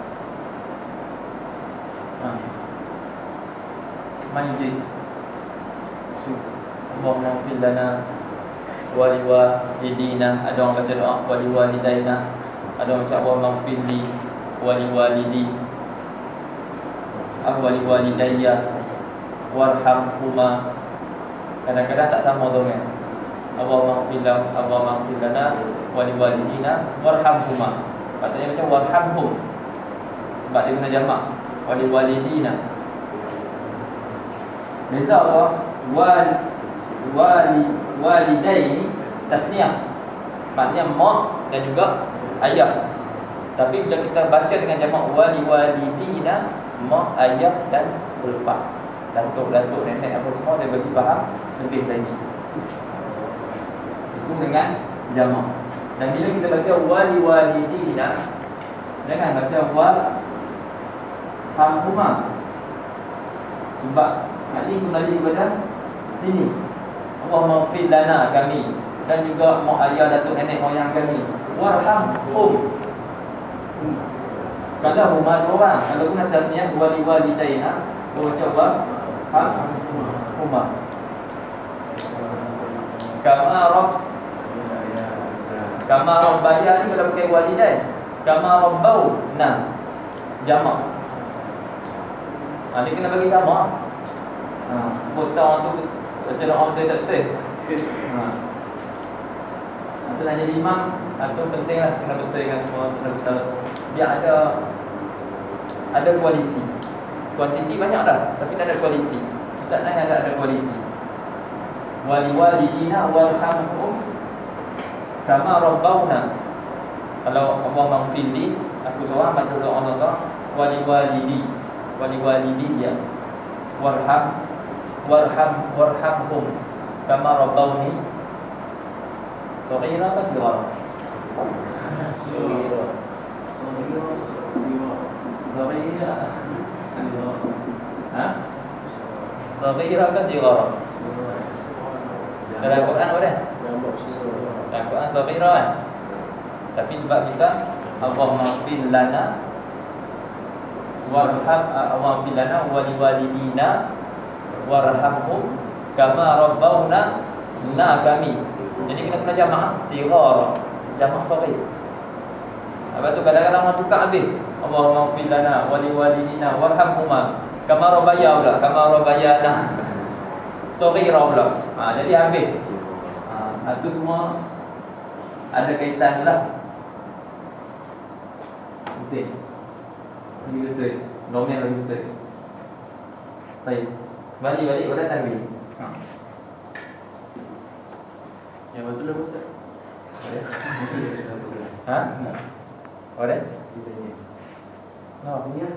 Manjid. Allahumma ighfir lana waliwalidina. Ada orang baca doa waliwalidaina. Ada orang baca Allahumma ighfir li waliwalidi. Waliwalidayya warhamhuma. Kadang-kadang tak sama tu kan. Allahumma ighfir lana waliwalidina warhamhuma. Patutnya macam warhamhum, sebab dia guna jamak waliwalidina. Beza apa? Walidaini tasniah, maknanya mak dan juga ayah. Tapi bila kita baca dengan jamak waliwalidina, mak, ayah dan selepas, datuk-datuk, nenek apa semua, dia bagi faham lebih lagi. Itu dengan jamak. Dan bila kita baca waliwalidina, jangan baca warhamhuma, sebab Ali kembali kepada sini. Allahumma ighfir lana kami, dan juga mak ayah, datuk nenek moyang kami. Warhamhum, kalau huma dua orang, kalau guna tasniah waliwalidaina, baca warhamhuma. Kama rabbaya ni kalau pakai walidain, kama rabbau, nah jamak. Dia kena bagi jamak. Kota orang tu baca doa betul tak betul. Itu nak jadi imam, itu penting lah, kena betul dengan semua, kena betul. Biar ada kualiti. Kuantiti banyak dah, tapi tak ada kualiti. Tak ada kualiti. Waliwalidina warhamhum kama rabbawna. Kalau Allah maghfirli, aku seorang baca doa Allah seorang, wali walidi ya. Warhamhum kama rabbawni saghira apa saghira? Saghira. Ha? Saghira ke saghira? Dalam Quran ada? Dalam Quran saghira kan? Tapi sebab kita Allahumma fil lana warham lana wa liwalidina warhamhum kama rabbawna kami. Jadi kita kena jamak sighar, jamak saghir. Lepas tu kadang-kadang orang tukar habis. Allahumma fil lana wa liwalidina warhamhuma kama rabbayana saghira pula. Jadi habis. Itu semua ada kaitan lah. Betul. Ini betul. Nomen lagi betul. Baik. Balik orang Nabi. Yang betul lah Ustaz. Ha? Orang? Punya.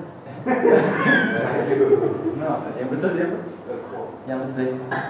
Yang betul dia apa? Yang betul.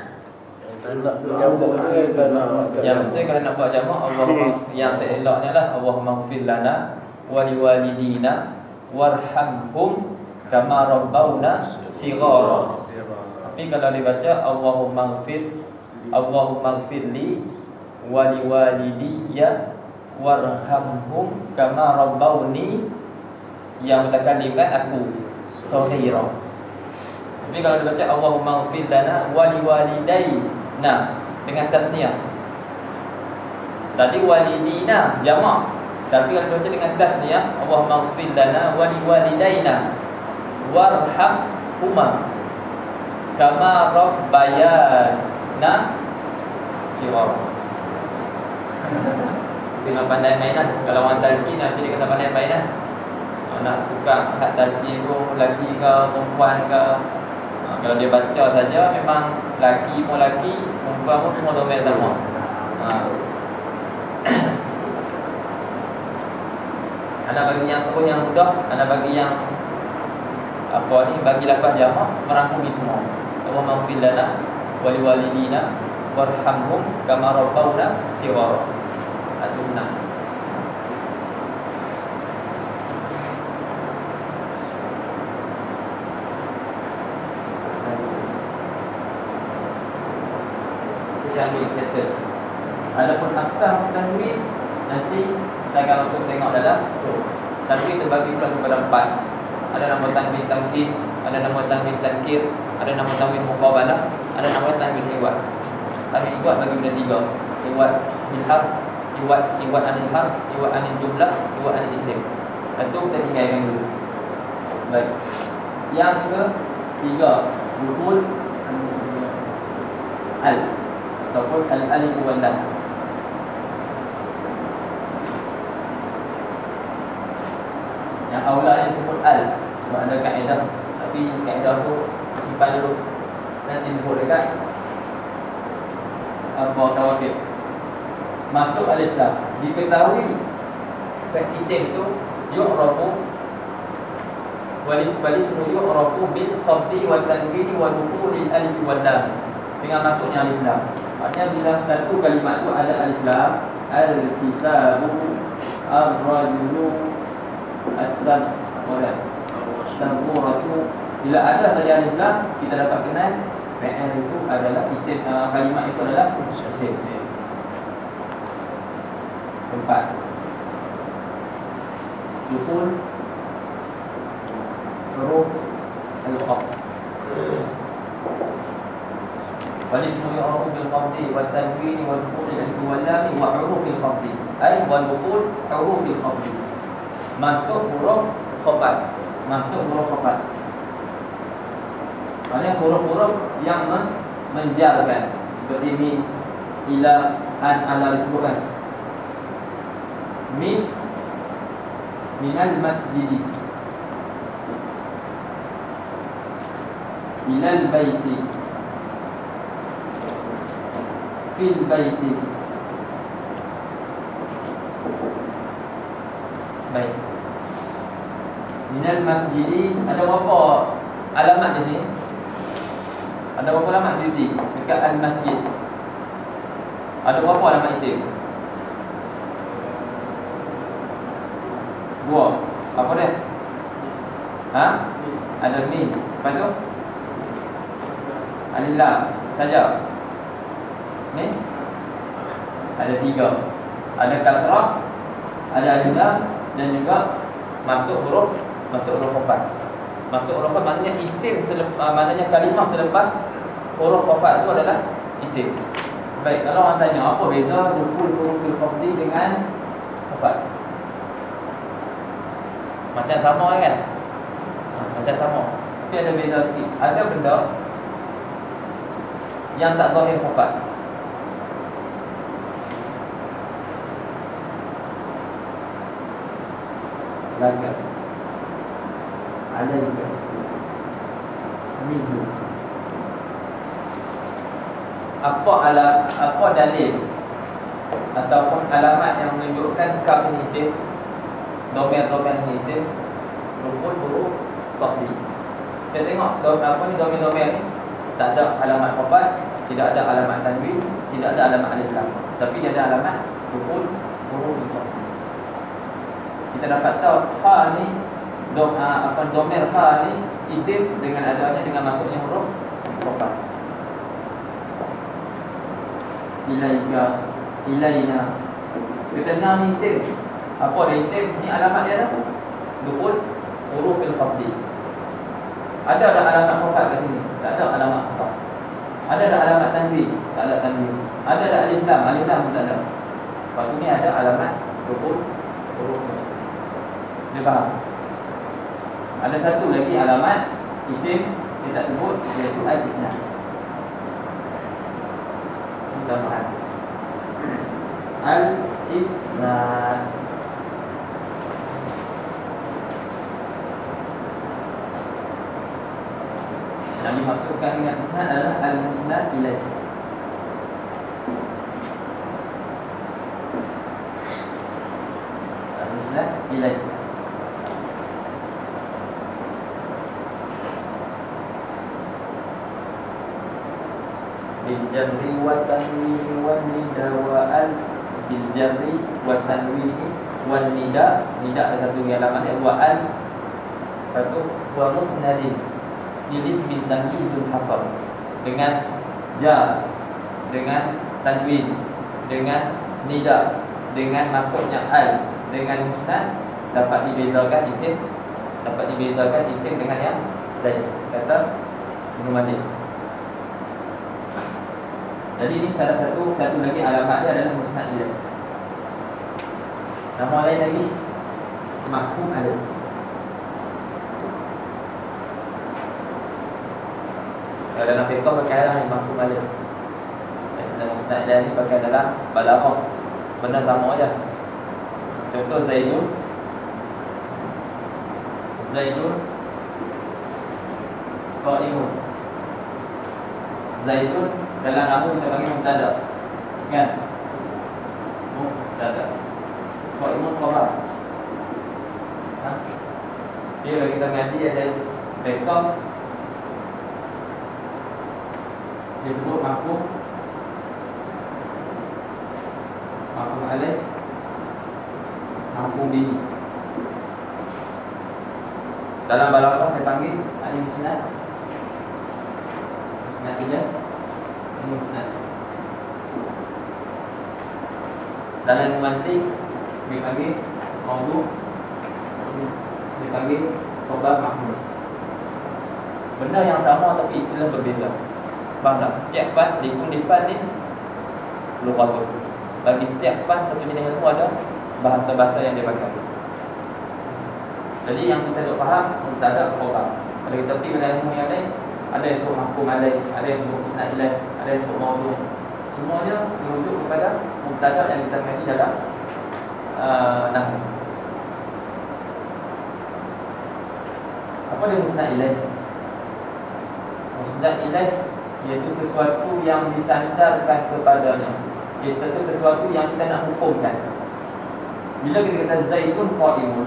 Yang betul kalau nak buat jamak yang seeloknya lah Allahumma ighfir lana wa liwalidina warhamhum kama rabbawna shighara. Tapi kalau dibaca Allahumma ighfirli wa liwalidiyya warhamhum kama rabbawni, yang mutakallim kan aku saghira. Tapi kalau dibaca Allahumma ighfir lana wa liwalidayna dengan tasniyah. Tadi walidina jamak. Tapi kalau dibaca dengan tasniyah Allahumma ighfir lana wa liwalidayna warhamhuma kama rabbayana shighara. Tengah pandai mainan. Kalau orang talqin nanti dia kena pandai mainan. Nak tukar hak talqin tu lelaki ke perempuan ke. Kalau dia baca saja memang lelaki pun lelaki, perempuan pun semua domain sama. Ana bagi yang terus yang mudah, ana bagi yang bagi lafaz jamak merangkumi semua. Allahumma ighfir lana wa liwalidina warhamhum kama rabbawna shighara. Itu senang. Tanwin settle. Adapun aksam tanwin nanti kita akan langsung tengok dalam tanwin terbagi pula kepada 4. Ada nama tanwin tamkin, ada nama tanwin tankir, ada nama tanwin muqabalah, ada nama tanwin iwad. Tanwin iwad bagi kepada 3. Iwad bil harf, iwad anil harf, iwad anil jumlah, iwad anil isim. Itu kita tinggalkan dulu. Baik. Yang ketiga, dukul al ataupun al-alif wal lam. Yang awalnya disebut al sebab ada kaedah, tapi kaedah tu simpan dulu. Nanti disebut dekat tawafik. Masuk alif lam. Diketahui isim tu yu'rafu walismu yu'rafu bil khafdi wal tanwini wa dukhulil alif wal lam. Dengan masuknya alif lam. Maksudnya bila satu kalimat itu ada alif lam, al-kitabu, ar-rajulu, as-samuratu. Bila ada saja alif lam, kita dapat kenal fi'il itu adalah isim, kalimat itu adalah isim. 4. Dukhul huruf al-khafd. Walismu yu'rafu bil khafdi wat tanwini wal dukhuli alif wal lam wa hurufil khafdi. Ai wal dukhul hurufil khafdi. Masuk huruf khafat. Masuk huruf khafat. Maksudnya huruf-huruf yang menjarkan, seperti min, ila, an, ala disebutkan. Min minal masjidi, ilal baiti, fil baiti, Baik. Minal masjidi, ada berapa alamat di sini? Ada berapa alamat Suyuti dekat al-masjid? Ada berapa alamat isim? 2. Apa dia? Ha? Ada min. Lepas tu? Alif lam saja. Ni? Ada 3. Ada kasrah, ada alif lam dan juga masuk huruf qafat. Masuk huruf qafat maknanya isim maknanya kalimah selepas huruf qafat itu adalah isim. Baik, kalau orang tanya apa beza dukul huruful qafdi dengan qafat? Macam sama kan? Macam sama. Tapi ada beza sikit. Ada benda yang tak zahir qafat. Laga. Ada juga. Minggu. Apa dalil ataupun alamat yang menunjukkan kaf ini isim, domir ini isim, rukun huruf qafdi. Kita tengok apa ni domir ni tak ada alamat qafat, tidak ada alamat tanwin, tidak ada alamat alif lam, tapi dia ada alamat rukun huruf qafdi. Kita dapat tahu ha ni domir ha ni isim dengan adanya dengan masuknya huruf qafat. Ilaika, ilaina. Kita kenal ni isim. Apa dia isim? Ni alamat dia dah. Dukhul hurufil qafdi. Ada tak alamat qafat kat sini? Tak ada alamat qafat. Ada tak alamat tanwin? Tak ada tanwin. Ada tak alif lam? Alif lam pun tak ada. Lepas tu ni ada alamat dukhul huruf. Dia faham? Ada satu lagi alamat isim dia tak sebut, iaitu al-isnad. Tambahan al-isnad. Yang dimaksudkan dengan isnad adalah al-musnad ilaih. Al-musnad ilaih. Bil-jarri wa tanwini wa nida wa al. Bil-jarri wa tanwini wa nida. Nida ada satu yang alamatnya wa al. Satu wa musnadin bilismin tamyizul hasar. Dengan jar, dengan tanwin, dengan nida, dengan masuknya al, dengan musnad dapat dibezakan isim, dengan yang lain. Kata Ibnu Malik. Jadi ini salah satu lagi alamat dia adalah musnad ilaih. Nama lain lagi mahkum alaih. Kalau dalam fiqh pakai dalam mahkum alaih. Sedang musnad ilaih ni pakai dalam balaghah. Benda sama aja. Contoh Zaidun qaimun. Zaidun dalam nama kita panggil mubtada. Kan? Mubtada. Qaimun khabar. Dia kalau kita ngaji ada fiqh disebut mahkum alaih, mahkum bihi. Dalam balaghah kita panggil al-musnad. Musnad dia musnad. Dalam mantiq dipanggil maudhu', dipanggil khabar mahmud. Benda yang sama tapi istilah berbeza. Faham tak? Setiap fan di fan ni lughatun. Bagi setiap fan satu jenis ilmu ada bahasa-bahasa yang dia pakai. Jadi yang kita nak faham mubtada khabar. Kalau kita pergi pada ilmu yang lain, ada yang sebut mahkum alaih, ada yang sebut musnad ilaih, ada yang sebut maudhu'. Semuanya merujuk kepada mubtada yang kita kaji dalam nahwu. Apa dia musnad ilaih? Musnad ilaih iaitu sesuatu yang disandarkan kepadanya. Iaitu sesuatu yang kita nak hukumkan. Bila kita kata Zaidun qa'imun,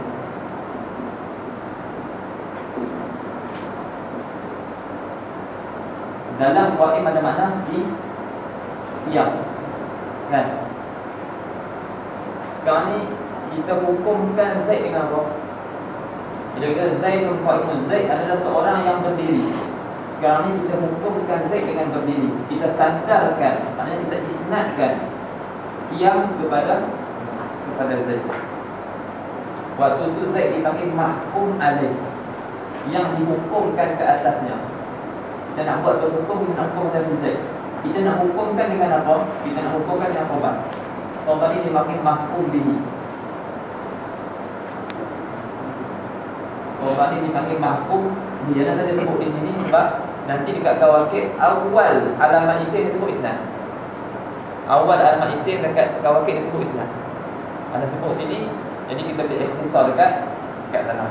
dalam qa'im ada makna diam, kan? Sekarang ni kita hukumkan Zaid dengan apa? Bila kita Zaidun qa'imun, Zaid adalah seorang yang berdiri. Sekarang ni kita hukumkan Zaid dengan berdiri. Kita sandarkan, maknanya kita isnadkan qiyam kepada Zaid. Waktu itu Zaid dipanggil mahkum alaih, yang dihukumkan ke atasnya. Kita nak buat hukum, kita nak hukum atas Zaid. Kita nak hukumkan dengan apa? Kita nak hukumkan dengan korban. Korban ini dipanggil mahkum bihi. Korban ini dipanggil mahkum. Dia dah saya sebut di sini sebab nanti dekat Kawakib awal alamat isim disebut isnad. Awal alamat isim dekat Kawakib disebut isnad. Ada sebut sini, jadi kita boleh ikhtisar dekat sana.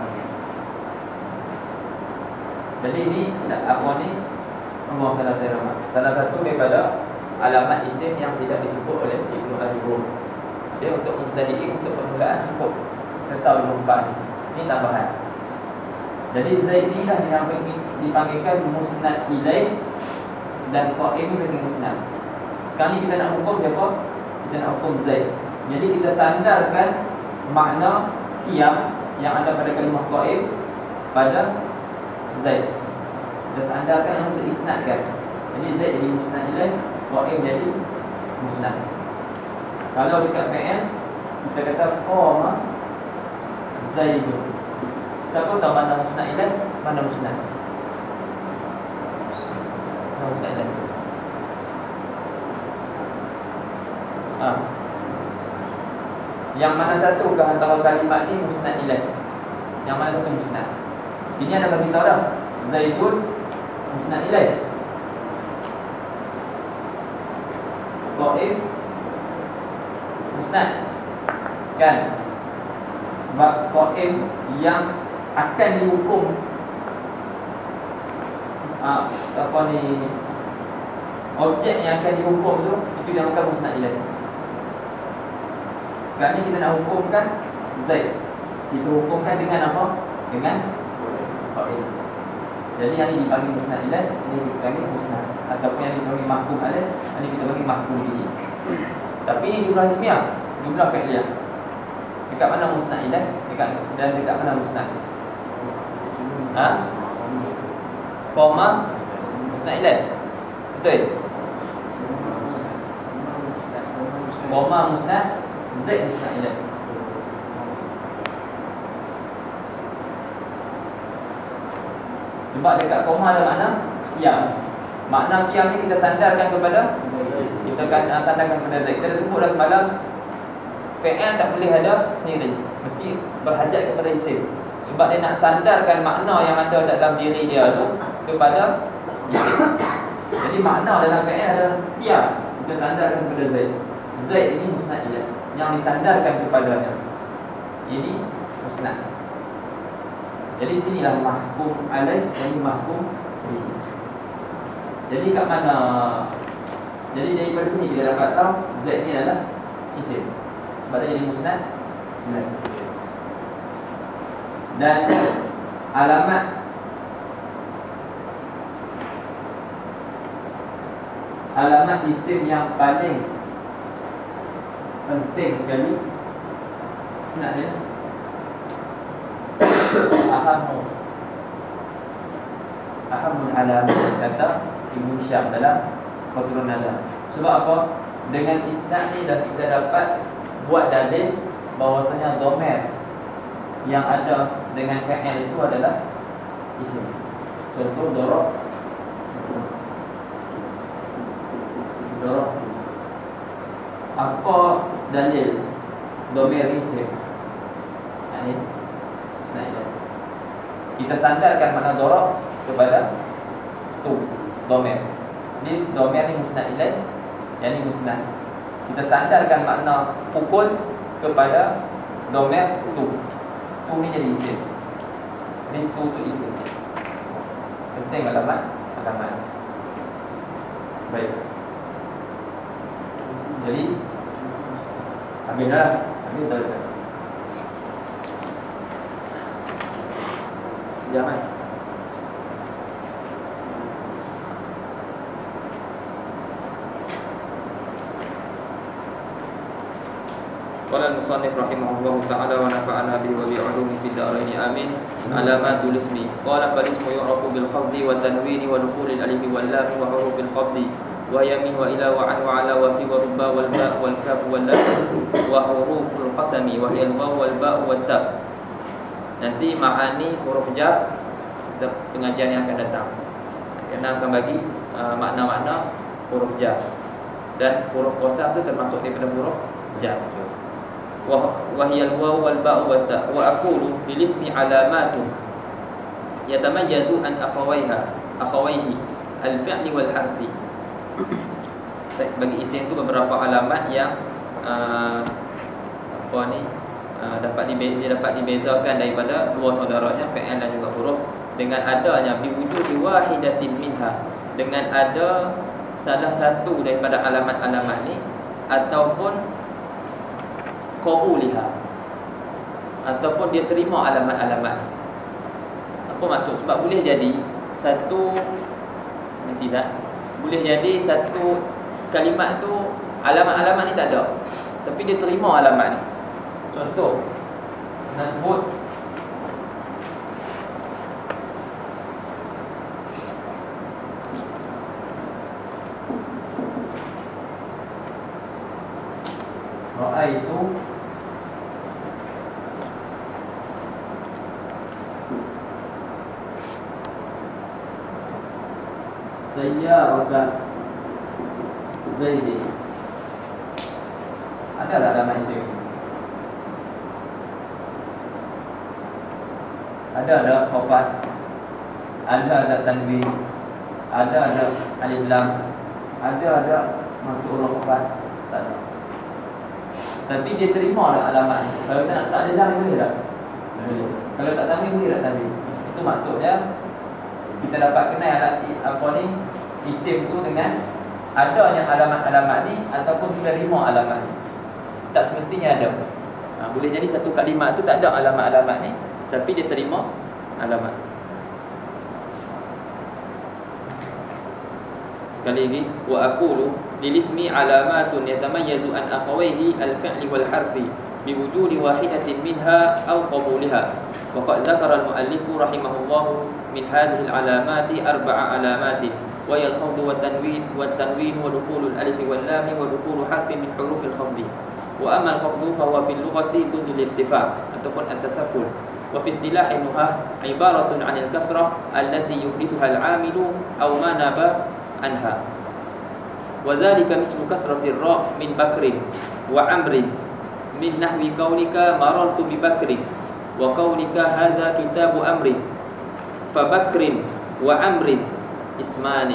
Jadi ini apa ni? Salah satu daripada alamat isim yang tidak disebut oleh Ibnu Al-Jurur. Dia untuk mubtadi'in, untuk permulaan cukup kita tahu 4 ni. Ini tambahan. Jadi Zaid ni dah dipanggilkan musnad ilaih dan qa'im dengan musnad. Sekarang ni kita nak hukum siapa? Kita nak hukum Zaid. Jadi kita sandarkan makna qiyam yang ada pada kalimah qa'im pada Zaid. Kita sandarkan yang untuk isnadkan. Jadi Zaid jadi musnad ilaih, qa'im jadi musnad. Kalau dekat fi'il kita kata qama Zaidun. Siapa tahu mana musnad ilaih, mana musnad? Mana musnad ilaih? Yang mana satu ke antara kalimat ni musnad ilaih? Yang mana satu musnad? Sini ada bagi tahu dah. Zaidun musnad ilaih. Qa'im musnad, kan? Sebab qa'im yang akan dihukum apa ni, objek yang akan dihukum tu, itu yang akan musnad ilaih. Sekarang ni kita nak hukumkan Zaid. Kita hukumkan dengan apa? Dengan qa'im. Jadi yang ini dipanggil musnad ilaih, ini dipanggil musnad, ataupun yang dipanggil mahkum alaih, ini kita panggil mahkum bihi. Tapi ini jumlah ismiyah, jumlah fi'liyah. Dekat mana musnad ilaih? Dan dekat mana musnad? Qoma musnad ilaih. Betul? Qoma musnad, Zaid musnad ilaih. Sebab dekat qoma ada makna qiyam. Makna qiyam ni kita sandarkan kepada, kita akan sandarkan kepada Zaid. Kita dah sebut dah semalam, fi'il tak boleh ada sendiri, mesti berhajat kepada isim. Sebab dia nak sandarkan makna yang ada dalam diri dia tu kepada isim. Jadi makna dalam fi'il ada qiyam, kita sandarkan kepada Zaid. Zaid ini musnad ilaih, yang disandarkan kepadanya. Ini musnad. Jadi sinilah mahkum alaih, ini mahkum bihi. Jadi kat mana? Jadi daripada sini kita dapat tahu Zaid ni adalah isim. Sebab dia jadi musnad ilaih. Dan alamat isim yang paling penting sekali isnad dia. Ahamul alamat, kata Ibnu Syam dalam Qatrun Nada. Sebab apa? Dengan isnad ni dah kita dapat buat dalil bahawasanya dhamir yang ada dengan fi'il itu adalah isim. Contoh darab. Apa dalil dhamir isim? Ini kita sandarkan makna darab kepada tu dhamir. Ni dhamir ni musnad ilaih, yang ni musnad. Kita sandarkan makna pukul kepada dhamir tu. Tu ni jadi isim. Ni tu isim. Penting alamat. Baik. Jadi habis dah. Jangan. Qala al-musannif rahimahullahu ta'ala wa nafa'ana bihi wa bi'ulumi fid dharain amin. Alamatul ismi. Qala fal ismu yu'rafu bil khafdi wa tanwini wa dukhulil alif wal lam wa hurufil khafdi wa yamin wa ila wa an wa ala wa fi wa rubba wal ba wal kaf wal lam wa huruful qasami wa hiya al waw wal ba wat ta. Nanti ma'ani huruf jar pengajian yang akan datang. Kita akan bagi makna-makna huruf jar. Dan huruf qasam itu termasuk daripada huruf jar. Wa hiya al waw wal ba wat ta. Wa aqulu bil ismi alamatun yatamayyazu an akhawaihi al fi'li wal harfi. Bagi isim itu beberapa alamat yang dapat dibezakan daripada dua saudaranya fi'il dan juga huruf dengan adanya biwujudi wahidatin minha, dengan ada salah satu daripada alamat-alamat ni ataupun qabuliha, ataupun dia terima alamat-alamat ni. Apa maksud? Sebab boleh jadi satu boleh jadi satu kalimat tu alamat-alamat ni tak ada, tapi dia terima alamat ni. Contoh, nak sebut ra'aitu sayyaratan Zaidi. Ada tak dalam isim? Ada khafat, ada tanwin, ada alif lam, ada masuk huruf khafat, tak ada. Tapi dia terima tak alamat. Kalau tak ada lam boleh tak? Boleh. Kalau tak tanwin boleh tak tanwin? Itu maksudnya kita dapat kenal isim tu dengan adanya alamat-alamat ni ataupun terima alamat ni. Tak semestinya ada. Boleh jadi satu kalimat tu tak ada alamat-alamat ni, tapi dia terima alamat. Sekali lagi, wa aqulu lil ismi alamatun yatamayyazu an akhawayhi al-fi'li wal harfi biwujudi wahidatin minha aw qabuliha. Wa qad dzakara al-muallif rahimahullah min hadhihi al-alamati arba'a alamatin wa hiya al-khafd wa tanwin wa dukhul al-alif wal lam wa dukhul harfin min huruf al-khafd. Wa amma al-khafd fa huwa fil lughati dun al-irtifa' ataupun at-tasafful. Wa fi istilah nuhah ibaratun 'anil kasrah allati yuhdithuha al-'amilu aw ma naba anha. Wa dhalika mislu kasrati ar-ra' min bakrin wa amrin min nahwi kaunika marartu bi bakrin wa kaunika hadha kitabu amrin. Fa bakrin wa amrin ismani.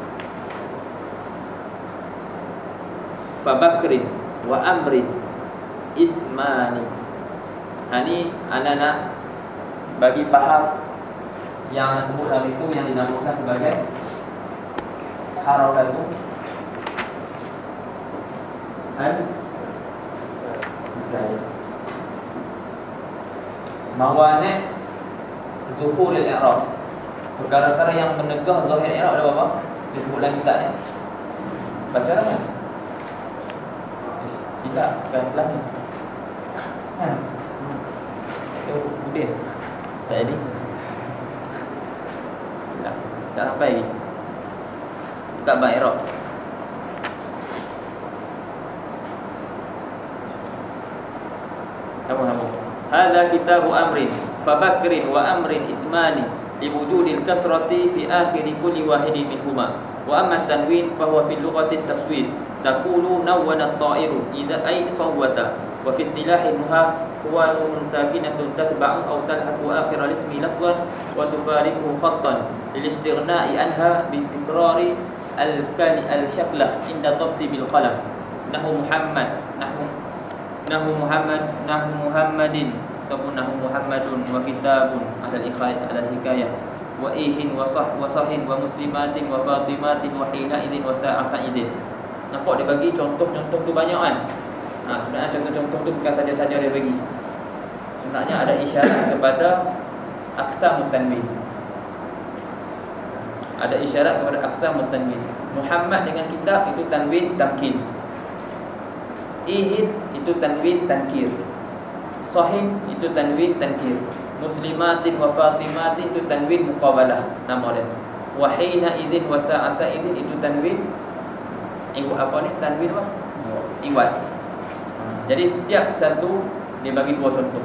Fa bakrin wa amrin ismani. Ini anak-anak bagi faham yang sebut dalam itu yang dinamakan sebagai harakatu mawani' zuhur al-i'rab. Perkara-perkara yang menegah zahir i'rab ada apa? Disebut dalam kitab ni. Baca dah kan? Silap pelan-pelan ni. Itu Udin. Tak jadi. Tak sampai lagi. Tak bab i'rab. Kamu. Hadza kitabu amrin fa bakrin wa amrin ismani li wujudil kasrati fi akhir kulli wahidin minhuma. Wa amma tanwin fa huwa fi lughati taswid taqulu nawwana at-ta'iru idza ay sawwata. Wa fi istilahi nuha huwa nun sakinatun tatba'u aw talhaqu akhir al-ismi lafzan wa tufariquhu khattan lil istighna'i anha bi tikrari al-shaklah inda dhabti bil qalam. Nahu Muhammad, nahu Muhammadin ataupun nahu Muhammadun wa kitabun ala hikayah wa ihin wa sahin wa muslimatin wa fatimatin wa hina idin wa sa'afa idin. Nampak dia bagi contoh-contoh tu banyak kan. Sebenarnya contoh-contoh tu bukan saja-saja dia bagi. Sebenarnya ada isyarat kepada aqsamut tanwin. Ada isyarat kepada aqsamut tanwin. Muhammad dengan kitab itu tanwin tamkin. Ihid itu tanwin tankir. Sahih itu tanwin tankir. Muslimatin wa fatimatin itu tanwin muqabalah nama dia. Wa hina idzin wa sa'ata idzin itu tanwin tanwin apa? Iwad. Jadi setiap satu dibagi dua contoh.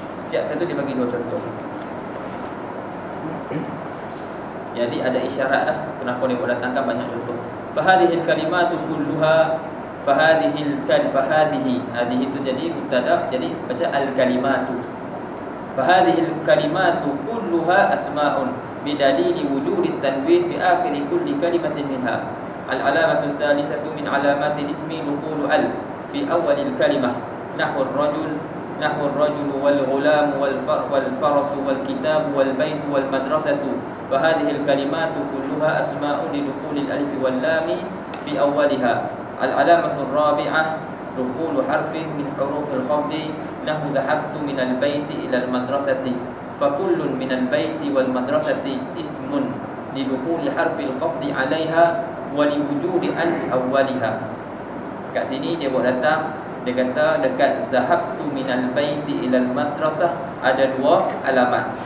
Jadi ada isyarat dah kenapa dia boleh datangkan banyak contoh. Fahadhil kalimatu kulluha fahadhihi itu jadi mubtada, jadi baca al-kalimatu. Fahadhil kalimatu kulluha asma'un bidalili wujudi tanwin fi akhir kulli kalimatin minha. Al-alamatu salisatu min alamati ismi dukhulu al fi awal al-kalimah nahwu ar-rajul wal ghulam wal faras wal kitab wal bait wal madrasatu. Fahadhil kalimatu kulluha asma'un lidukhuli al-alif wal lam fi awwaliha. Al-alamatu ar-rabi'ah dukhulu harfin min huruf al-khafd nahwu dhahabtu min al-baiti ila al-madrasati. Fakullun min al-baiti wal madrasati ismun lidukhuli harfi al-khafd 'alayha wa liwujudi al-awwaliha. Kat sini dia buat datang, dia kata dekat dhahabtu min al-baiti ila al-madrasah ada dua alamat.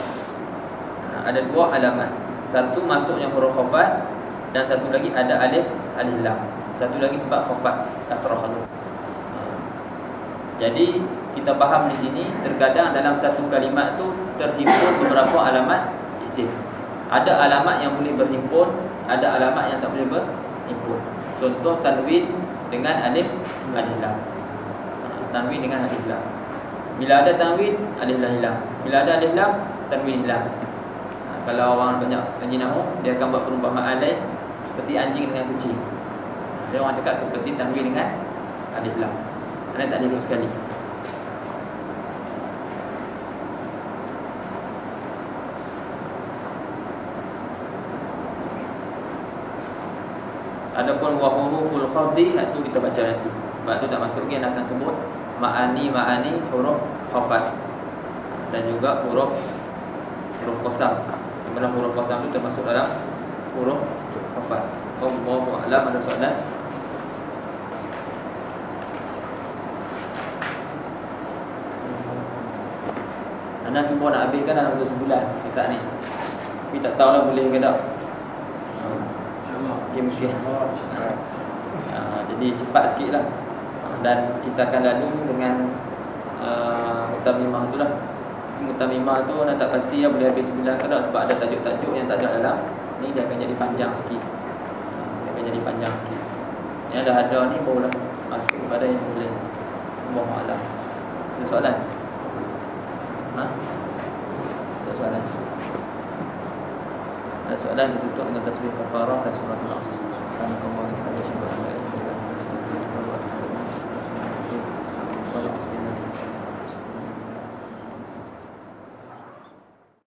Satu masuknya huruf khafat dan satu lagi ada alif lam. Satu lagi sebab khafat kasrah dulu. Jadi kita faham di sini terkadang dalam satu kalimat tu terhimpun beberapa alamat isim. Ada alamat yang boleh berhimpun, ada alamat yang tak boleh berhimpun. Contoh tanwin dengan alif lam. Tanwin dengan alif lam. Bila ada tanwin, alif lam hilang. Bila ada alif lam, tanwin hilang. Kalau orang banyak kaji nahwu, dia akan buat perumpamaan lain seperti anjing dengan kucing. Dia orang cakap seperti tanwin dengan alif lam. Anda tak elok sekali. Adapun wa huruful khafdi itu kita baca nanti. Sebab tu tak masuk lagi, akan sebut ma'ani huruf khafat dan juga huruf qasam. Di mana huruf qasam itu termasuk dalam huruf khafat. Wallahu a'lam. Ada soalan? Anda cuba nak habiskan dalam masa sebulan kita ni. Tapi tak tahu lah boleh ke tak. Ya mungkin. Jadi cepat sikit lah. Dan kita akan lalu dengan mutamimah tu lah. Mutamimah tu anda tak pasti ya boleh habis sebulan ke tak, sebab ada tajuk-tajuk yang tak ada dalam ni, dia akan jadi panjang sikit. Yang dah ada ni barulah masuk kepada yang boleh. Wallahu a'lam. Ada soalan? Ada soalan? Ada soalan ditutup dengan tasbih kafarah dan surah al-Asr. Subhanallah wa bihamdihi.